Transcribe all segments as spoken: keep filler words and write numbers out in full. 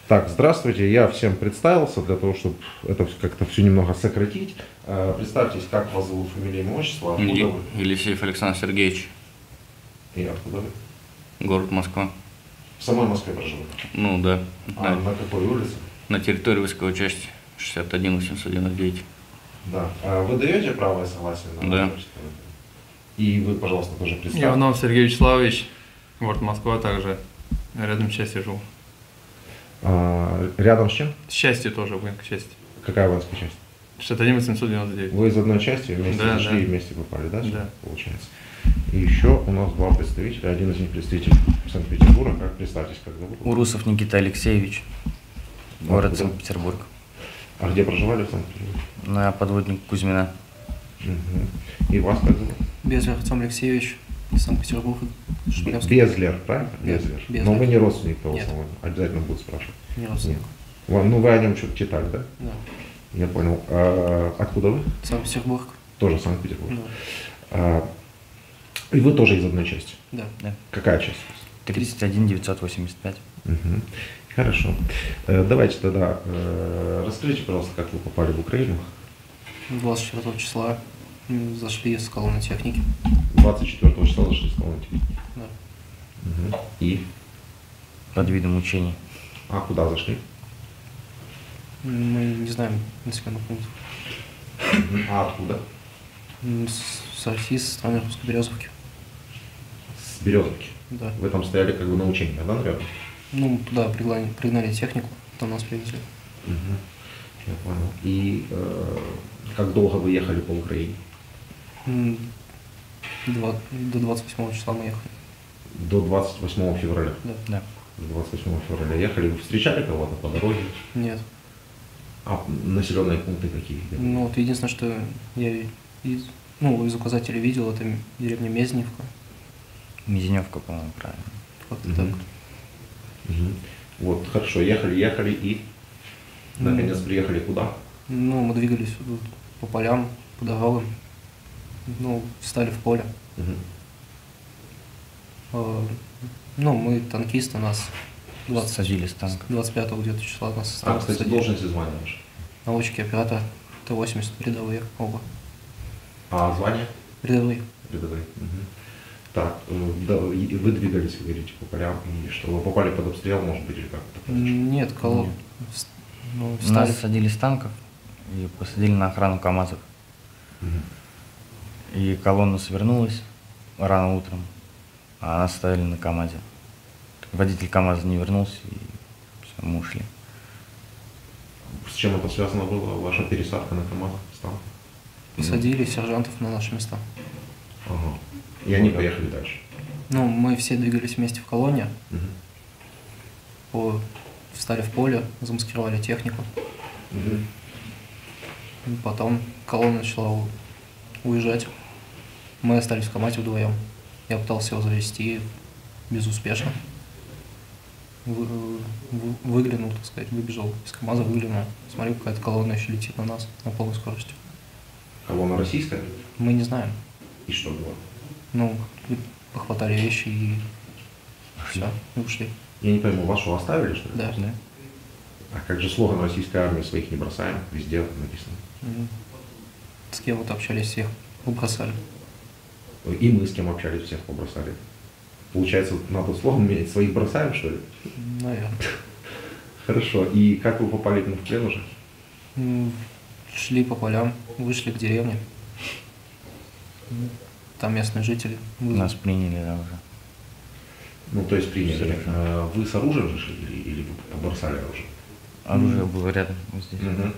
Так, здравствуйте, я всем представился, для того, чтобы это как-то все немного сократить. Представьтесь, как вас зовут, фамилия, имя, отчество, откуда Е- вы? Елисеев Александр Сергеевич, И откуда вы? город Москва. В самой Москве проживаете? Ну да, А на, на какой улице? на территории войсковой части шестьдесят один восемьсот девяносто девять. Да. А вы даете правое согласие на Да. родительство? И вы, пожалуйста, тоже представьте. Иванов Сергей Вячеславович, город Москва, также рядом с частью жил. А, рядом с чем? Счастье тоже, воинская часть. Какая воинская часть? шестьдесят один восемьсот девяносто девять. Вы из одной части вместе Да, зашли да. и вместе попали, да? сюда, Да. Получается. И еще у нас два представителя. Один из них представитель Санкт-Петербурга. Как представьтесь, как зовут? Урусов Никита Алексеевич, город Откуда? Санкт-Петербург. А где проживали в Санкт-Петербурге? На подводник Кузьмина. Угу. И вас как зовут? Безлер Артем Алексеевич, Санкт-Петербург, Шмелевский. Безлер, правильно? Да, Безлер. Безлер. Но вы не родственник того Нет. самого. Обязательно будут спрашивать. Не родственник. Вам- ну, вы о нем что-то читали, да? Да. Я понял. А откуда вы? Санкт-Петербург. Тоже Санкт-Петербург. Да. А, и вы тоже из одной части. Да. Да. Какая часть? тридцать один девятьсот восемьдесят пять. Мгм. Хорошо. Э, Давайте тогда э, расскажите, пожалуйста, как вы попали в Украину. двадцать четвёртого числа м, зашли с колонны техники. двадцать четвёртого числа зашли с колонки. Да. Мгм. И? Под видом учений. А куда зашли? Мы не знаем населенных пунктов. Мгм. А откуда? М, С, с России, со страны Русской Березовки. С Березовки. Да. Вы там стояли как бы на учениях, да, наверное? Ну, туда пригнали, пригнали технику, там нас привезли. Мгм. Я понял. И э, как долго вы ехали по Украине? М, два- До двадцать восьмого числа мы ехали. До двадцать восьмого февраля. Да. Да. До двадцать восьмого февраля ехали. Вы встречали кого-то по дороге? Нет. А населенные пункты какие? Ну, вот единственное, что я из, ну, из указателей видел, это деревня Мезеневка. Мизиневка, по-моему, правильно. Как-то Мгм. так. Мгм. Вот, хорошо, ехали, ехали и Ну, наконец приехали куда? Ну, мы двигались вот по полям, по дорогам. Ну, встали в поле. Мгм. Э, Ну, мы танкисты, нас двадцать Садили с танка. двадцать пятого где-то числа нас А, стали кстати, садить. должность и звание ваше. Наводчики, оператор, Т восемьдесят, рядовые оба. А звание? Рядовые. Рядовые. Мгм. Так, э, да, и вы двигались, вы говорите, по полям, и что, вы попали под обстрел, может быть, или как это произошло? Нет, колонн. Нет. Ну, встали. Нас садили с танков и посадили на охрану КАМАЗов. Мгм. И колонна свернулась рано утром, а нас ставили на КАМАЗе. Водитель КАМАЗа не вернулся, и все, мы ушли. С чем это связано было, ваша пересадка на КамАЗ? Стал? Посадили сержантов на наши места. Ага. И они поехали дальше. Ну, мы все двигались вместе в колонне, Мгм. по... встали в поле, замаскировали технику. Мгм. И потом колонна начала у- уезжать. Мы остались в КамАЗе вдвоем. Я пытался его завести безуспешно. Вы- вы- выглянул, так сказать, выбежал из КамАЗа, выглянул. Смотрю, какая-то колонна еще летит на нас на полной скорости. Колонна российская? Мы не знаем. И что было? Ну, похватали вещи и все, и ушли. Я не пойму, вас что, оставили, что ли? Да. Да? А как же слоган российской армии «Своих не бросаем», везде написано. М. С кем вот общались, всех убросали. И мы с кем общались, всех побросали. Получается, надо слоган менять, «Своих бросаем», что ли? Наверное. Хорошо. И как вы попали именно в плен уже? М, Шли по полям, вышли к деревне. М, Там местные жители. Вы- Нас приняли, да, уже. Ну, то есть приняли. Хорошо. А Вы с оружием же шли или, или вы побросали оружие? Оружие было рядом, вот здесь. Мгм.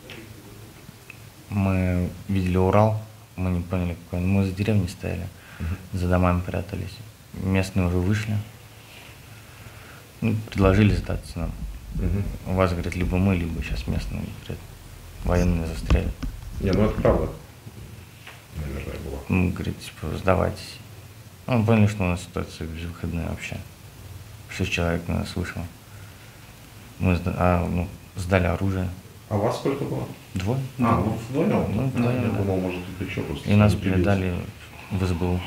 Мы видели Урал, мы не поняли, какой он. Мы за деревней стояли, за домами прятались. Местные уже вышли. Ну, предложили сдаться нам. Мгм. У вас, говорит, либо мы, либо сейчас местные, говорят, военные застрелят. Не, ну это правда. Наверное, было. Мы, говорит, типа, сдавайтесь. Ну, мы поняли, что у нас ситуация безвыходная вообще. Шесть человек на нас вышло. Мы сда- а, ну, сдали оружие. А вас сколько было? Двое. А, ну вдвоем? Ну, да, я вдвоем, да. думал, может, это еще просто. И нас не прибились. передали в СБУ.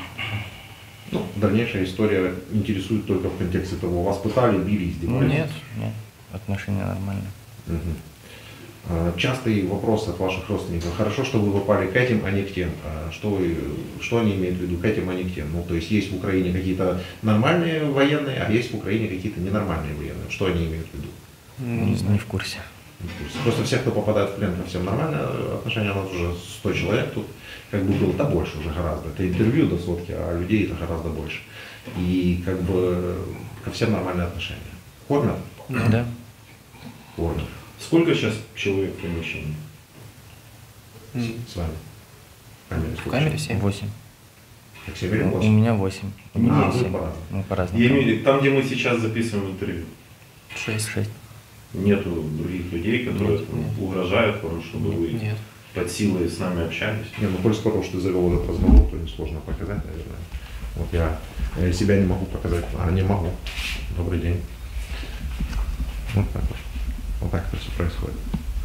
Ну, дальнейшая история интересует только в контексте того, вас пытали, били, Ну, издевались. нет, нет. отношения нормальные. Мгм. А, Частый вопрос от ваших родственников. Хорошо, что вы попали к этим, а не к тем. А Что, вы- что они имеют в виду к этим, а не к тем? Ну, то есть есть в Украине какие-то нормальные военные, а есть в Украине какие-то ненормальные военные. Что они имеют в виду? Не, не в курсе. Не в курсе. Просто все, кто попадает в плен, ко всем нормальное отношение. У нас уже сто человек тут, как бы было, да больше уже гораздо. Это интервью до сотки, а людей это гораздо больше. И как бы ко всем нормальное отношение. Кормят? Да. Кормят. Сколько сейчас человек в помещении? М, С вами. В камере, В сколько камере человек? семь. Восемь. Как все или У восемь? меня восемь. У А, меня вы семь. по-разному. Мы по-разному. Я имею в виду, там, где мы сейчас записываем интервью, Шесть. Шесть. нету других людей, которые Нет, ну, нет. угрожают вам, чтобы вы Нет. под силой с нами общались? Не, ну коль скоро уж ты завел этот разговор, то несложно показать, наверное. Вот я э, себя не могу показать, а не могу. Добрый день. Вот так вот. Вот так это все происходит.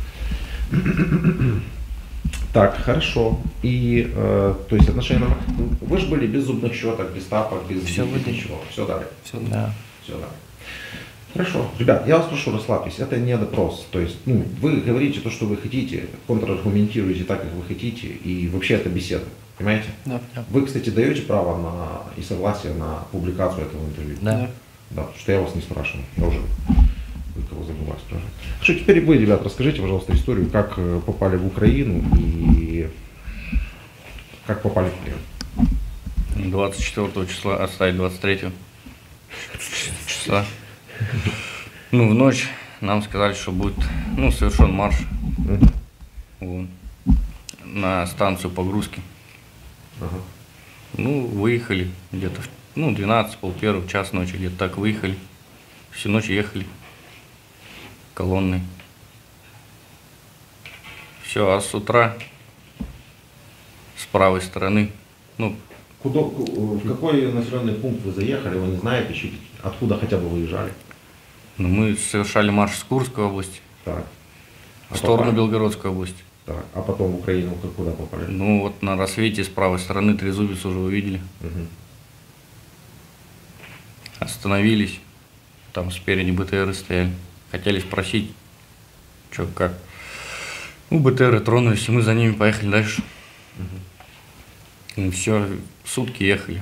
Так, хорошо. И, э, то есть отношения нормальные. Вы же были без зубных щеток, без тапок, без Всё без выдали. ничего. Все дали. Все. Да. Все дали. Хорошо. Ребят, я вас прошу, расслабьтесь. Это не допрос. То есть, ну, вы говорите то, что вы хотите, контраргументируете так, как вы хотите, и вообще это беседа. Понимаете? Да. Вы, кстати, даете право на и согласие на публикацию этого интервью? Да. Да, потому что я вас не спрашивал. Я уже кого забываю спрашивать. Что теперь вы, ребят, расскажите, пожалуйста, историю, как э, попали в Украину и как попали в плен. двадцать четвёртого числа, оставить двадцать третьего числа. Ну, в ночь нам сказали, что будет, ну, совершен марш Мгм. вот, на станцию погрузки. Ага. Ну, выехали где-то, в, ну, двенадцать, пол первого, час ночи, где-то так выехали. Всю ночь ехали колонной. Все, а с утра с правой стороны, ну, Куда, в какой населенный пункт вы заехали, вы не знаете, чуть, откуда хотя бы выезжали? ну мы совершали марш с Курской области Так. А в сторону попали? Белгородской области. Так. А потом в Украину как- куда попали? Ну, вот на рассвете с правой стороны трезубец уже увидели. Мгм. Остановились, там спереди БТРы стояли. Хотели спросить, что как. Ну, БТРы тронулись, и мы за ними поехали дальше. Ну, все, сутки ехали.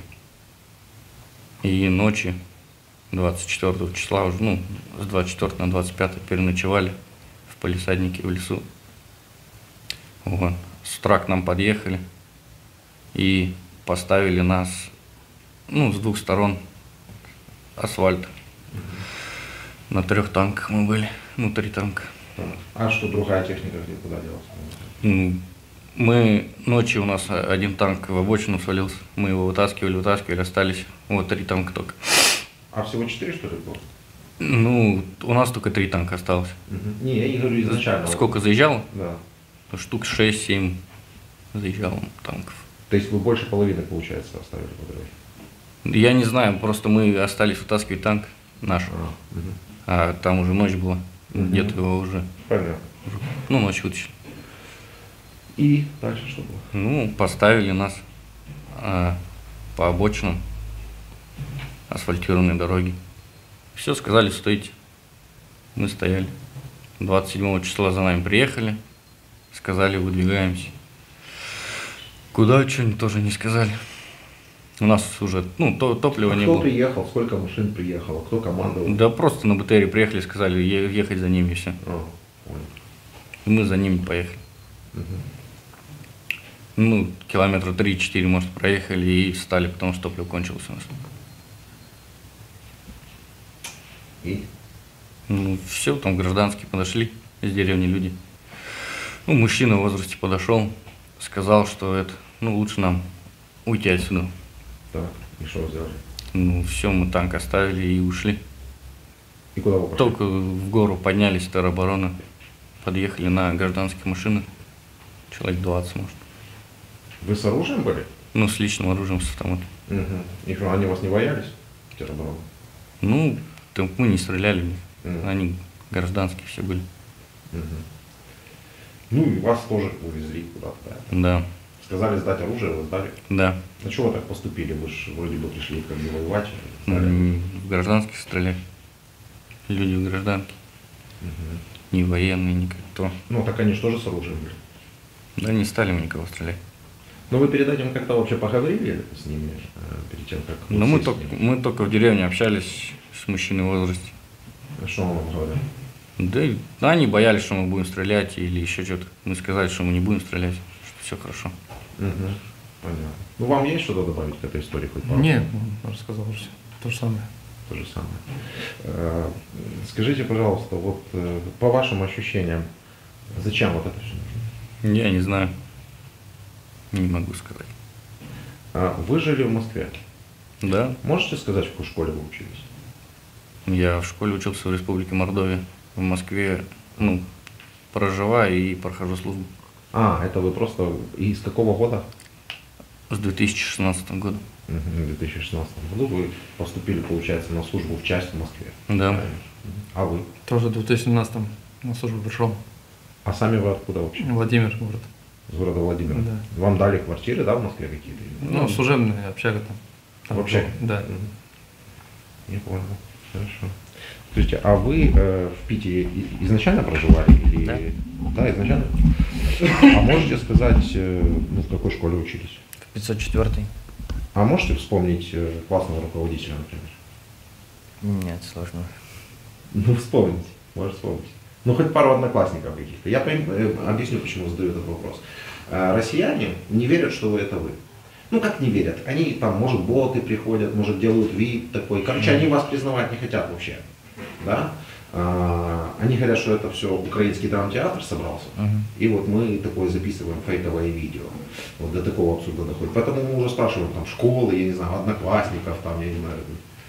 И ночи двадцать четвёртого числа уже, ну, с двадцать четвёртого на двадцать пятое переночевали в палисаднике в лесу. Вот. С утра к нам подъехали и поставили нас, ну, с двух сторон асфальт. На трех танках мы были, ну, три танка. Так. А что другая техника где куда делась? Ну, мы ночью у нас один танк в обочину свалился, мы его вытаскивали, вытаскивали, остались вот три танка только. А всего четыре, что ли, было? Ну, у нас только три танка осталось. Мгм. Не, я не говорю изначально. Сколько заезжало? Да. Ну, штук шесть-семь заезжало танков. То есть вы больше половины, получается, оставили по дороге? Я не знаю, просто мы остались вытаскивать танк наш, А, мгм. а там уже ночь была, Мгм. где-то его уже, Понятно. ну, ночь вытащили. И дальше что было? Ну, поставили нас а, по обочинам асфальтированной дороги. Все, сказали, стойте. Мы стояли. двадцать седьмого числа за нами приехали, сказали, выдвигаемся. Куда, что-нибудь тоже не сказали. У нас уже, ну, то, топлива А не кто было. приехал, сколько машин приехало, кто командовал? Да просто на БТРе приехали, сказали е- ехать за ними, и все. А, понял. И мы за ними поехали. Мгм. Ну, километра три-четыре, может, проехали и встали, потому что топливо кончилось у нас. И? Ну, все, там гражданские подошли из деревни люди. Ну, мужчина в возрасте подошел, сказал, что это, ну, лучше нам уйти отсюда. Так, и что вы сделали? Ну, все, мы танк оставили и ушли. И куда вы пошли? Только в гору поднялись, теробороны, подъехали на гражданские машины. Человек двадцать, может. Вы с оружием были? Ну, с личным оружием, с автоматом. Угу. И что, они вас не боялись? Теробороны? Ну, там мы не стреляли в них. Мгм. Они гражданские все были. Мгм. Ну и вас тоже увезли куда-то, да? Да, Сказали сдать оружие, вы сдали. да. На чего вы так поступили? Вы же вроде бы пришли как бы воевать. Ну, сдали. в гражданских стреляли. Люди в гражданке. Мгм. Ни военные, никто. Ну, так они же тоже с оружием были. Да не стали мы никого стрелять. Но вы перед этим как-то вообще поговорили с ними, э, перед тем, как... Но вот мы сесть только, с ними? мы только в деревне общались с мужчиной в возрасте. Что он вам говорил? Да, и- да, они боялись, что мы будем стрелять или еще что-то. Мы сказали, что мы не будем стрелять, что все хорошо. Мгм. Понятно. Ну, вам есть что-то добавить к этой истории? Хоть пару Нет, слов? он рассказал все. То же самое. То же самое. Э, Скажите, пожалуйста, вот э, по вашим ощущениям, зачем вот это все нужно? Я не знаю. Не могу сказать. А, Вы жили в Москве. Да, Можете сказать, в какой школе вы учились? я в школе учился в Республике Мордовия. В Москве, ну, проживаю и прохожу службу. А, это вы просто... И из какого года? С две тысячи шестнадцатого года. Мгм, в две тысячи шестнадцатом году вы поступили, получается, на службу в часть в Москве. Да. Правильно? Мгм. А вы? Тоже в две тысячи семнадцатом на службу пришел. А сами вы откуда вообще? Владимир, город. Из города Владимира? Да. Вам дали квартиры, да, в Москве какие-то? Ну, служебная общага там. Там В общаге? был. Да. Мгм. Не понял. Хорошо. Скажите, а вы э, в Питере и- изначально проживали? Или... Да. Да, изначально? А можете сказать, э, ну, в какой школе учились? В пятьсот четвёртый? А можете вспомнить э, классного руководителя, например? Нет, сложно. Ну, вспомните, может вспомнить. Ну, хоть пару одноклассников каких-то. Я пойм- э, объясню, почему задаю этот вопрос. Э, Россияне не верят, что вы это вы. Ну, как не верят? Они там, может, боты приходят, может, делают вид такой. Короче, они вас признавать не хотят вообще. Да? А, Они говорят, что это все украинский драмтеатр собрался. Мгм. И вот мы такое записываем фейковое видео. Вот до такого абсурда доходит. Поэтому мы уже спрашиваем там школы, я не знаю, одноклассников, там, я не знаю.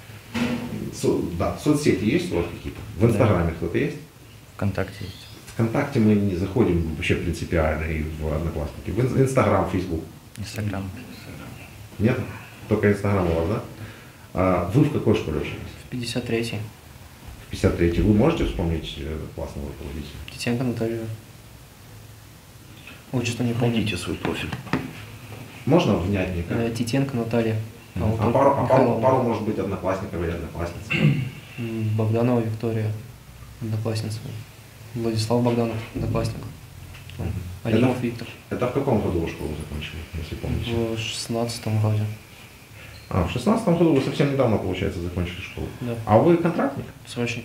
Со- да, соцсети есть у вас какие-то? В Инстаграме кто-то есть? ВКонтакте есть. ВКонтакте мы не заходим вообще принципиально и в Одноклассники. В Ин- Инстаграм, Фейсбук. Инстаграм. Нет? Только Инстаграм у вас, да? А вы в какой школе учились? В пятьдесят третий. В пятьдесят третьей. Вы можете вспомнить э, классного руководителя? Титенко Наталью. Отчество не помню. свой профиль. Можно внятнее? как? Э, Титенко Наталья. А, вот пару, только а пару, Михайлова. пару, может быть, одноклассников или одноклассниц. М, Богданова Виктория, одноклассница. Владислав Богданов, одноклассник. Там, Алимов Это- Виктор. Это в каком году вы школу закончили, если помните? В шестнадцатом вроде. А, в шестнадцатом году вы совсем недавно, получается, закончили школу. Да. А вы контрактник? Срочник.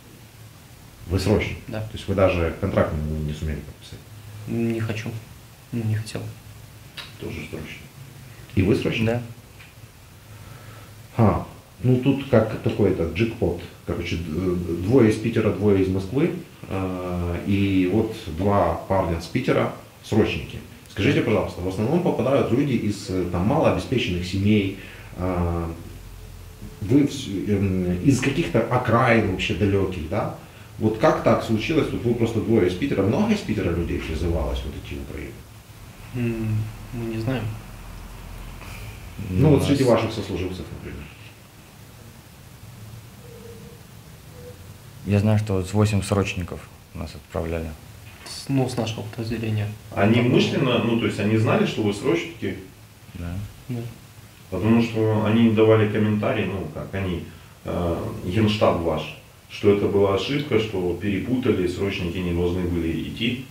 Вы срочник? Да. То есть вы даже контракт не, не сумели подписать? Не хочу. Ну, не хотел. Тоже срочник. И вы срочник? Да. А, ну тут как такой-то джекпот. Короче, д- двое из Питера, двое из Москвы. а, И вот два парня с Питера, срочники. Скажите, пожалуйста, в основном попадают люди из э, там, малообеспеченных семей, а, вы вс- эм, из каких-то окраин вообще далеких, да? Вот как так случилось, вот вы просто двое из Питера, много из Питера людей призывалось вот идти в Украину? М, Мы не знаем. Ну у вот нас- среди ваших сослуживцев, например. Я знаю, что вот восемь срочников нас отправляли. С- Ну, с нашего подразделения. Они мысленно, ну то есть они знали, что вы срочники, Да. Да. потому что они давали комментарии, ну как они, э, генштаб ваш, что это была ошибка, что перепутали, срочники не должны были идти.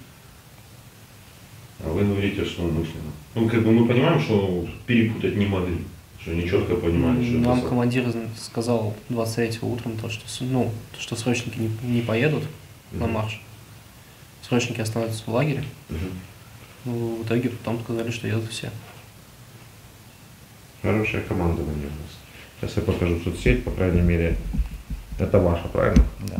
А вы говорите, что умышленно. Ну как бы мы понимаем, что перепутать не могли, что они четко понимали, что Нам это... командир сказал двадцать третьего утром, то, что, с- ну, то, что срочники не, не поедут на Мгм. марш. Срочники останутся в лагере. Мгм. Ну, в итоге потом сказали, что едут все. Хорошее командование у нас. Сейчас я покажу соцсеть, по крайней мере, это ваша, правильно? Да.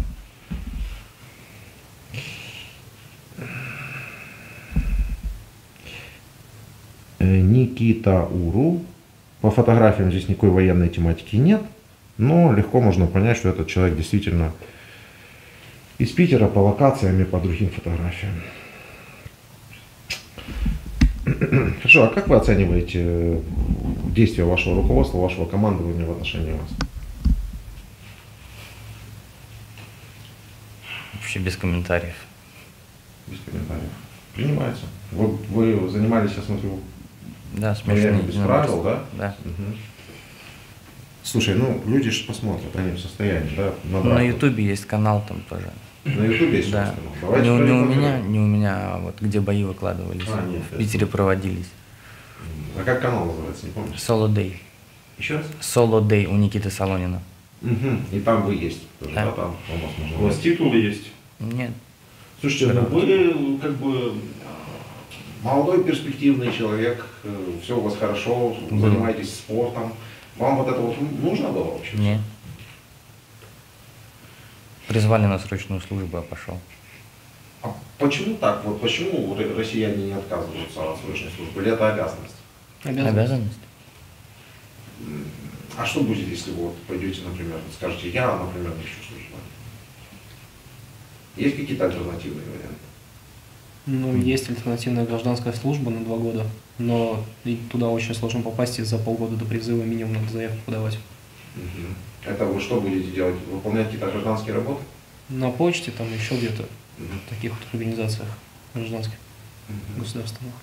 Э, Никита Уру. По фотографиям здесь никакой военной тематики нет, но легко можно понять, что этот человек действительно из Питера по локациям и по другим фотографиям. Хорошо, а как вы оцениваете э, действия вашего руководства, вашего командования в отношении вас? Вообще без комментариев. Без комментариев. Принимается. Вот вы занимались, я смотрю, Да, наверное, смешно. без правил, да? Да. Мгм. Слушай, ну люди же посмотрят, они в состоянии, да, на На драку. Ютубе есть канал там тоже. На Ютубе есть Да. собственно. Давайте Не, у- не у меня, прорекламируем. не у меня, а вот где бои выкладывались. А, нет, в Питере проводились. А как канал называется, не помнишь? Solo Day. Еще раз? Solo Day у Никиты Солонина. Мгм. И там вы есть тоже, Да. да, там у вас можно У вас найти. титулы есть? Нет. Слушайте, ну вы как бы молодой перспективный человек, все у вас хорошо, Да. занимаетесь спортом. Вам вот это вот нужно было вообще? Нет. Призвали на срочную службу, я пошел. А почему так? Вот почему ро- россияне не отказываются от срочной службы? Или это обязанность? Обязанность. Обязанность? А что будет, если вы вот пойдете, например, скажете, я, например, не хочу служить в армии? Есть какие-то альтернативные варианты? Ну, есть альтернативная гражданская служба на два года, но и туда очень сложно попасть, и за полгода до призыва минимум надо заявку подавать. Мгм. Это вы что будете делать? Выполнять какие-то гражданские работы? На почте, там еще где-то, Мгм. в таких вот организациях гражданских, Мгм. государственных.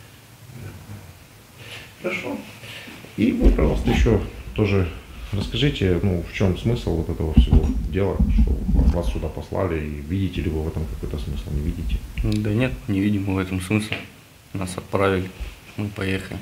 Хорошо. И вы, пожалуйста, еще тоже расскажите, ну, в чем смысл вот этого всего дела, что вас сюда послали, и видите ли вы в этом какой-то смысл, не видите? Да нет, не видим мы в этом смысла. Нас отправили, мы поехали.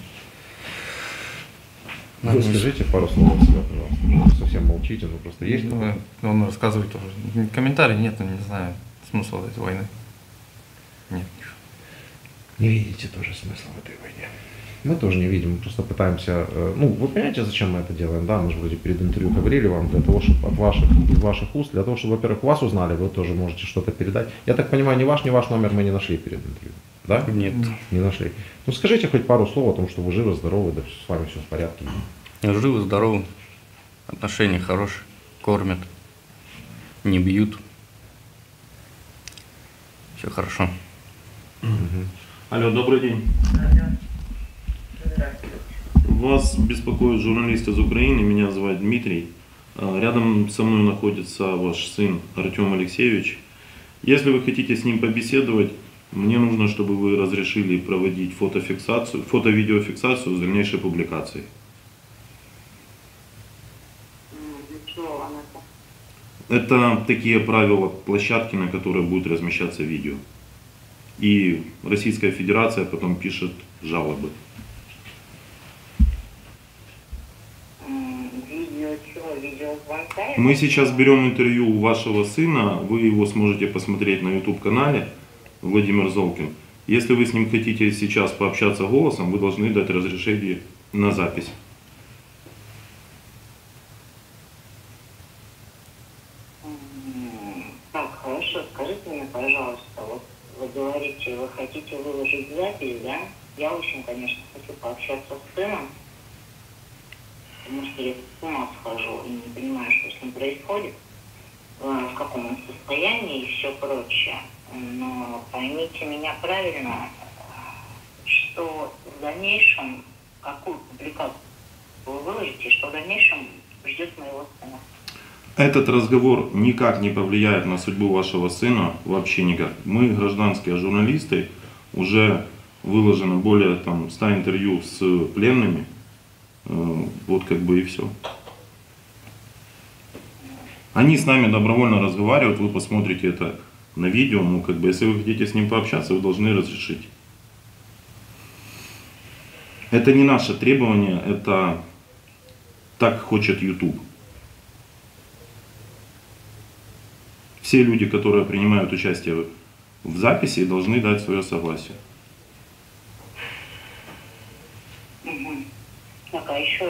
Вы скажите пару слов от себя, пожалуйста. Вы совсем молчите, ну просто есть Ну, какой-то? он рассказывает тоже. Комментарий нет, ну, не знаю смысла этой войны. Нет. Не видите тоже смысла в этой войне. Мы тоже не видим, мы просто пытаемся, э, ну, вы понимаете, зачем мы это делаем, да, мы же вроде перед интервью говорили вам, для того, чтобы от ваших, из ваших уст, для того, чтобы, во-первых, вас узнали, вы тоже можете что-то передать. Я так понимаю, ни ваш, ни ваш номер мы не нашли перед интервью, да? Нет. Не нашли. Ну, скажите хоть пару слов о том, что вы живы, здоровы, да с вами все в порядке. Живы, здоровы, отношения хорошие, кормят, не бьют. Все хорошо. Алло, добрый день. Вас беспокоит журналист из Украины, меня зовут Дмитрий. А, Рядом со мной находится ваш сын Артем Алексеевич. Если вы хотите с ним побеседовать, мне нужно, чтобы вы разрешили проводить фотофиксацию, фото-видеофиксацию с дальнейшей публикацией. Это такие правила площадки, на которой будет размещаться видео. И Российская Федерация потом пишет жалобы. Видео чего? Видео звонка? Мы сейчас берем интервью у вашего сына, вы его сможете посмотреть на YouTube-канале Владимир Золкин. Если вы с ним хотите сейчас пообщаться голосом, вы должны дать разрешение на запись. М, Так, хорошо, скажите мне, пожалуйста, вот вы говорите, вы хотите выложить запись, да? Я очень, конечно, хочу пообщаться с сыном, потому что я с ума схожу и не понимаю, что с ним происходит, э, в каком он состоянии и все прочее. Но поймите меня правильно, что в дальнейшем, какую публикацию вы выложите, что в дальнейшем ждет моего сына. Этот разговор никак не повлияет на судьбу вашего сына, вообще никак. Мы, гражданские журналисты, уже выложено более там, ста интервью с пленными, Э, вот как бы и все. Они с нами добровольно разговаривают, вы посмотрите это на видео, ну как бы, если вы хотите с ним пообщаться, вы должны разрешить. Это не наше требование, это так хочет YouTube. Все люди, которые принимают участие в записи, должны дать свое согласие. Мгм. Так, а еще,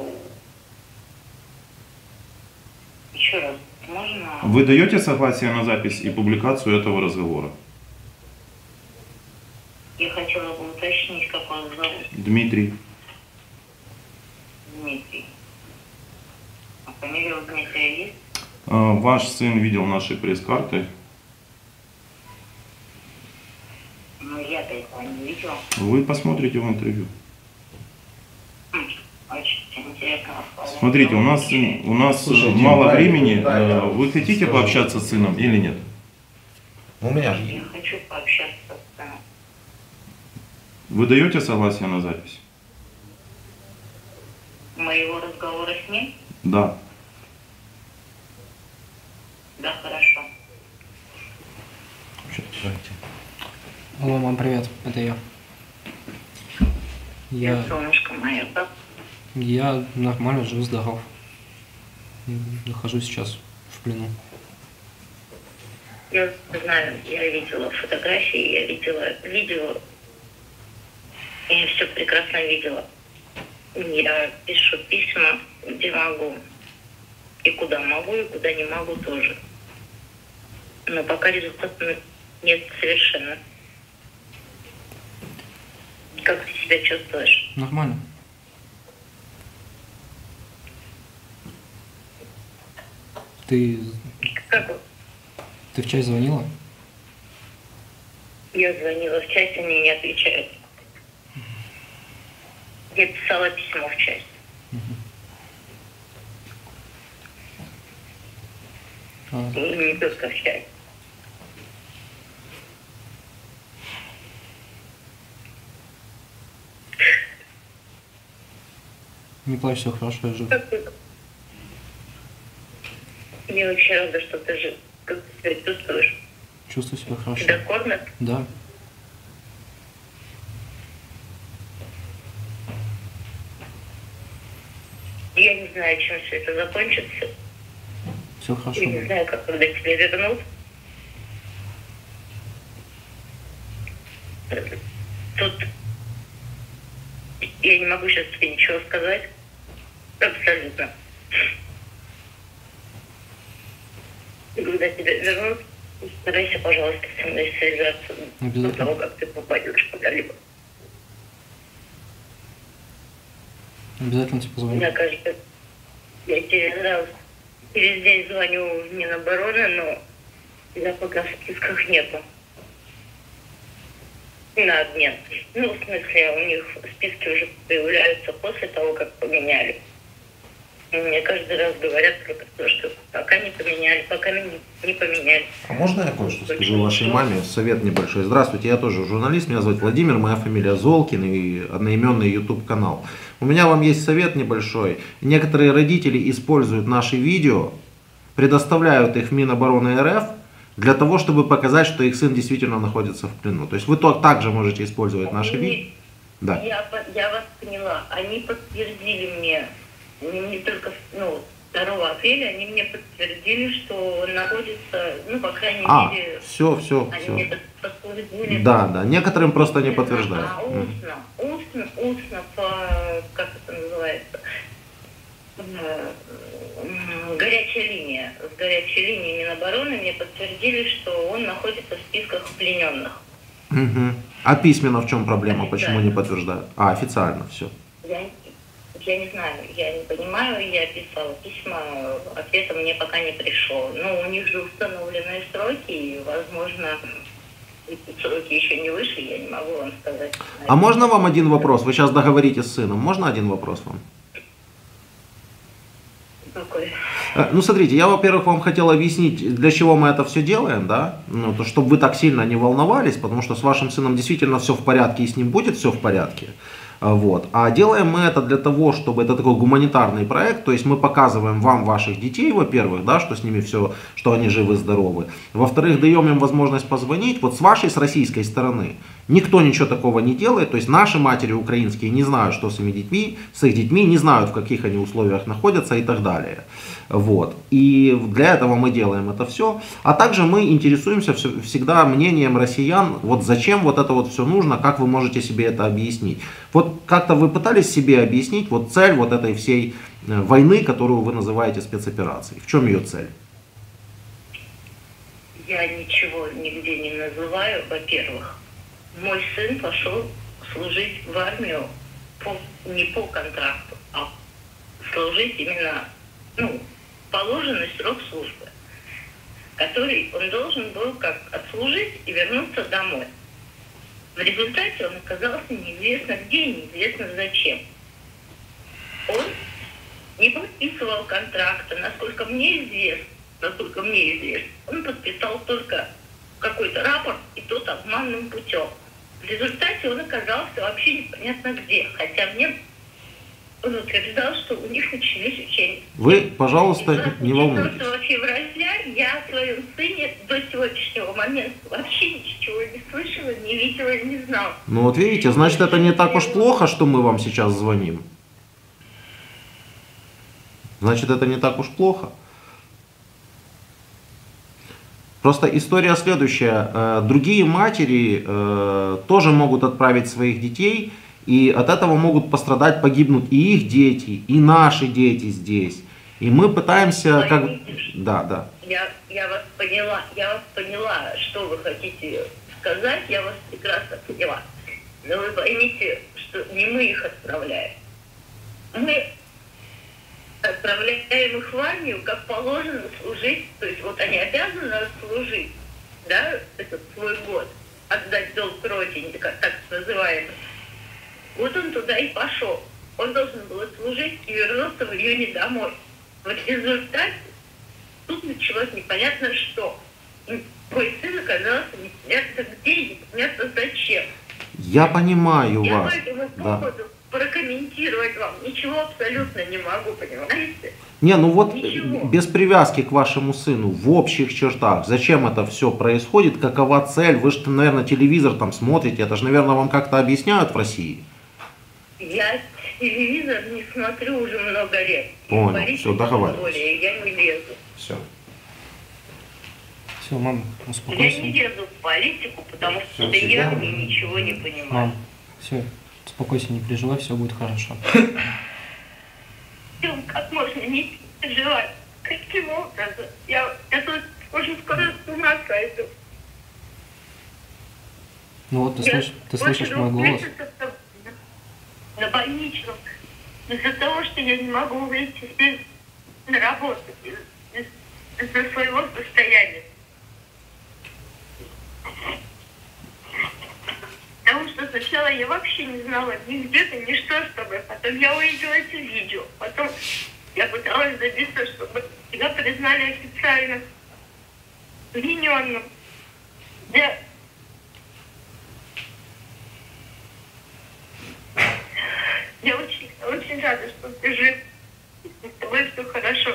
еще раз, можно? Вы даете согласие на запись и публикацию этого разговора? Я хотела бы уточнить, как вас зовут, Дмитрий. Дмитрий. А фамилия у Дмитрия есть? А, Ваш сын видел наши пресс-карты. Ну, я-то этого не видела. Вы посмотрите в интервью. Хм, Очень интересно. вас Смотрите, у нас, у нас Слушай, э, Дим, мало дай- времени. дай я Э, Вы хотите скажу. пообщаться с сыном или нет? Ну, у меня же Я хочу пообщаться с сыном. Вы даете согласие на запись? Моего разговора с ним? Да. Да, хорошо. Алло, мам, привет, это я. Я, Я, солнышко мое, как я нормально, жив, здоров. М, Нахожусь сейчас в плену. я знаю, я видела фотографии, я видела видео. Я все прекрасно видела. Я пишу письма, где могу. И куда могу, и куда не могу тоже. Но пока результата нет совершенно. Как ты себя чувствуешь? Нормально. Ты, Как ты в часть звонила? я звонила в часть, они не отвечают. Я писала письмо в часть. А, И не только в часть. не плачь, все хорошо, я жив. Как ты? Я очень рада, что ты жив. Как ты себя чувствуешь? Чувствую себя хорошо. Тебя кормят? Да. Я не знаю, чем все это закончится. Все хорошо. Я не знаю, как когда тебя вернут. Тут я не могу сейчас тебе ничего сказать. Абсолютно. И когда тебя вернут, старайся, пожалуйста, со мной связаться до Обязательно. того, как ты попадешь куда-либо. Обязательно тебе позвоню. Мне кажется, я через раз, через день звоню в Минобороны, но тебя пока в списках нету. На обмен. Ну, в смысле, у них списки уже появляются после того, как поменяли. И мне каждый раз говорят только то, что пока не поменяли, пока не, не поменяли. А можно я кое-что скажу вашей маме? Совет небольшой. Здравствуйте, я тоже журналист, меня зовут Владимир, моя фамилия Золкин и одноименный YouTube канал. У меня вам есть совет небольшой. Некоторые родители используют наши видео, предоставляют их в Минобороны РФ для того, чтобы показать, что их сын действительно находится в плену. То есть вы то- также можете использовать наши Они- видео. Да. Я, по- я вас поняла. Они подтвердили мне, не, не только ну, второго апреля, они мне подтвердили, что он находится, ну, по крайней А, мере, все, все, они все. мне под- подтвердили. Да, да. Некоторым просто не подтверждают. А Мгм. устно, устно, устно, по, как это называется, Э, м, горячая линия. С горячей линии Минобороны мне подтвердили, что он находится в списках плененных. Мгм. А письменно в чем проблема? Официально. Почему не подтверждают? А, официально, все. Я, я не знаю, я не понимаю, я писала письма, ответа мне пока не пришло. Ну, у них же установленные сроки, и, возможно, эти сроки еще не вышли, я не могу вам сказать. А можно вам один вопрос? Вы сейчас договоритесь с сыном. Можно один вопрос вам? Какой? Э, Ну, смотрите, я, во-первых, вам хотел объяснить, для чего мы это все делаем, да, ну, то, чтобы вы так сильно не волновались, потому что с вашим сыном действительно все в порядке, и с ним будет все в порядке. А, Вот. А делаем мы это для того, чтобы это такой гуманитарный проект, то есть мы показываем вам ваших детей, во-первых, да, что с ними все, что они живы, здоровы. Во-вторых, даем им возможность позвонить. Вот с вашей, с российской стороны, никто ничего такого не делает, то есть наши матери украинские не знают, что с их детьми, с их детьми, не знают, в каких они условиях находятся и так далее. Вот. И для этого мы делаем это все. А также мы интересуемся все- всегда мнением россиян, вот зачем вот это вот все нужно, как вы можете себе это объяснить. Вот как-то вы пытались себе объяснить вот цель вот этой всей э, войны, которую вы называете спецоперацией. В чем ее цель? Я ничего нигде не называю, во-первых. Мой сын пошел служить в армию по, не по контракту, а служить именно, ну, положенный срок службы, который он должен был как отслужить и вернуться домой. В результате он оказался неизвестно где, неизвестно зачем. Он не подписывал контракта, насколько мне известно, насколько мне известно. Он подписал только какой-то рапорт, и тот обманным путем. В результате он оказался вообще непонятно где, хотя мне он утверждал, что у них начались учения. Вы, пожалуйста, не волнуйтесь. двадцать февраля я о своем сыне до сегодняшнего момента вообще ничего не слышала, не видела, не знала. Ну вот видите, значит, это не так уж плохо, что мы вам сейчас звоним. Значит, это не так уж плохо. Просто история следующая. Другие матери тоже могут отправить своих детей, и от этого могут пострадать, погибнуть и их дети, и наши дети здесь. И мы пытаемся как... Да, да. Я, я вас поняла, я вас поняла, что вы хотите сказать, я вас прекрасно поняла. Но вы поймите, что не мы их отправляем. Мы отправляем их в армию, как положено служить, то есть вот они обязаны служить, да, этот свой год, отдать долг родине, как так называемый. Вот он туда и пошел. Он должен был служить и вернуться в июне домой. В результате тут началось непонятно что. И мой сын оказался непонятно где и непонятно зачем. Я понимаю Я вас. по этому Да. поводу прокомментировать вам ничего абсолютно не могу, понимаете? Не, ну вот Ничего. без привязки к вашему сыну, в общих чертах, зачем это все происходит, какова цель, вы же, наверное, телевизор там смотрите, это же, наверное, вам как-то объясняют в России. Я телевизор не смотрю уже много лет. Понял, Политику всё, договаривались. более я не лезу. Все. Все, мам, Я успокойся. не лезу в политику, потому Всё, что я всегда. в ней ничего не понимаю. Мам, все, успокойся, не переживай, все будет хорошо. Тём, как можно не переживать? Каким образом? Я, я тут уже скоро с ума сойду. Ну вот, ты, Я слышишь, ты слышишь больше мой двух голос? месяцев на больничном. Из-за того, что я не могу выйти здесь на работу. из- из- Из-за своего состояния. Потому что сначала я вообще не знала ни где-то, ни что с тобой. Потом я увидела эти видео. Потом я пыталась добиться, чтобы тебя признали официально виненным. Я... Я очень, очень рада, что ты жив. И с тобой все хорошо.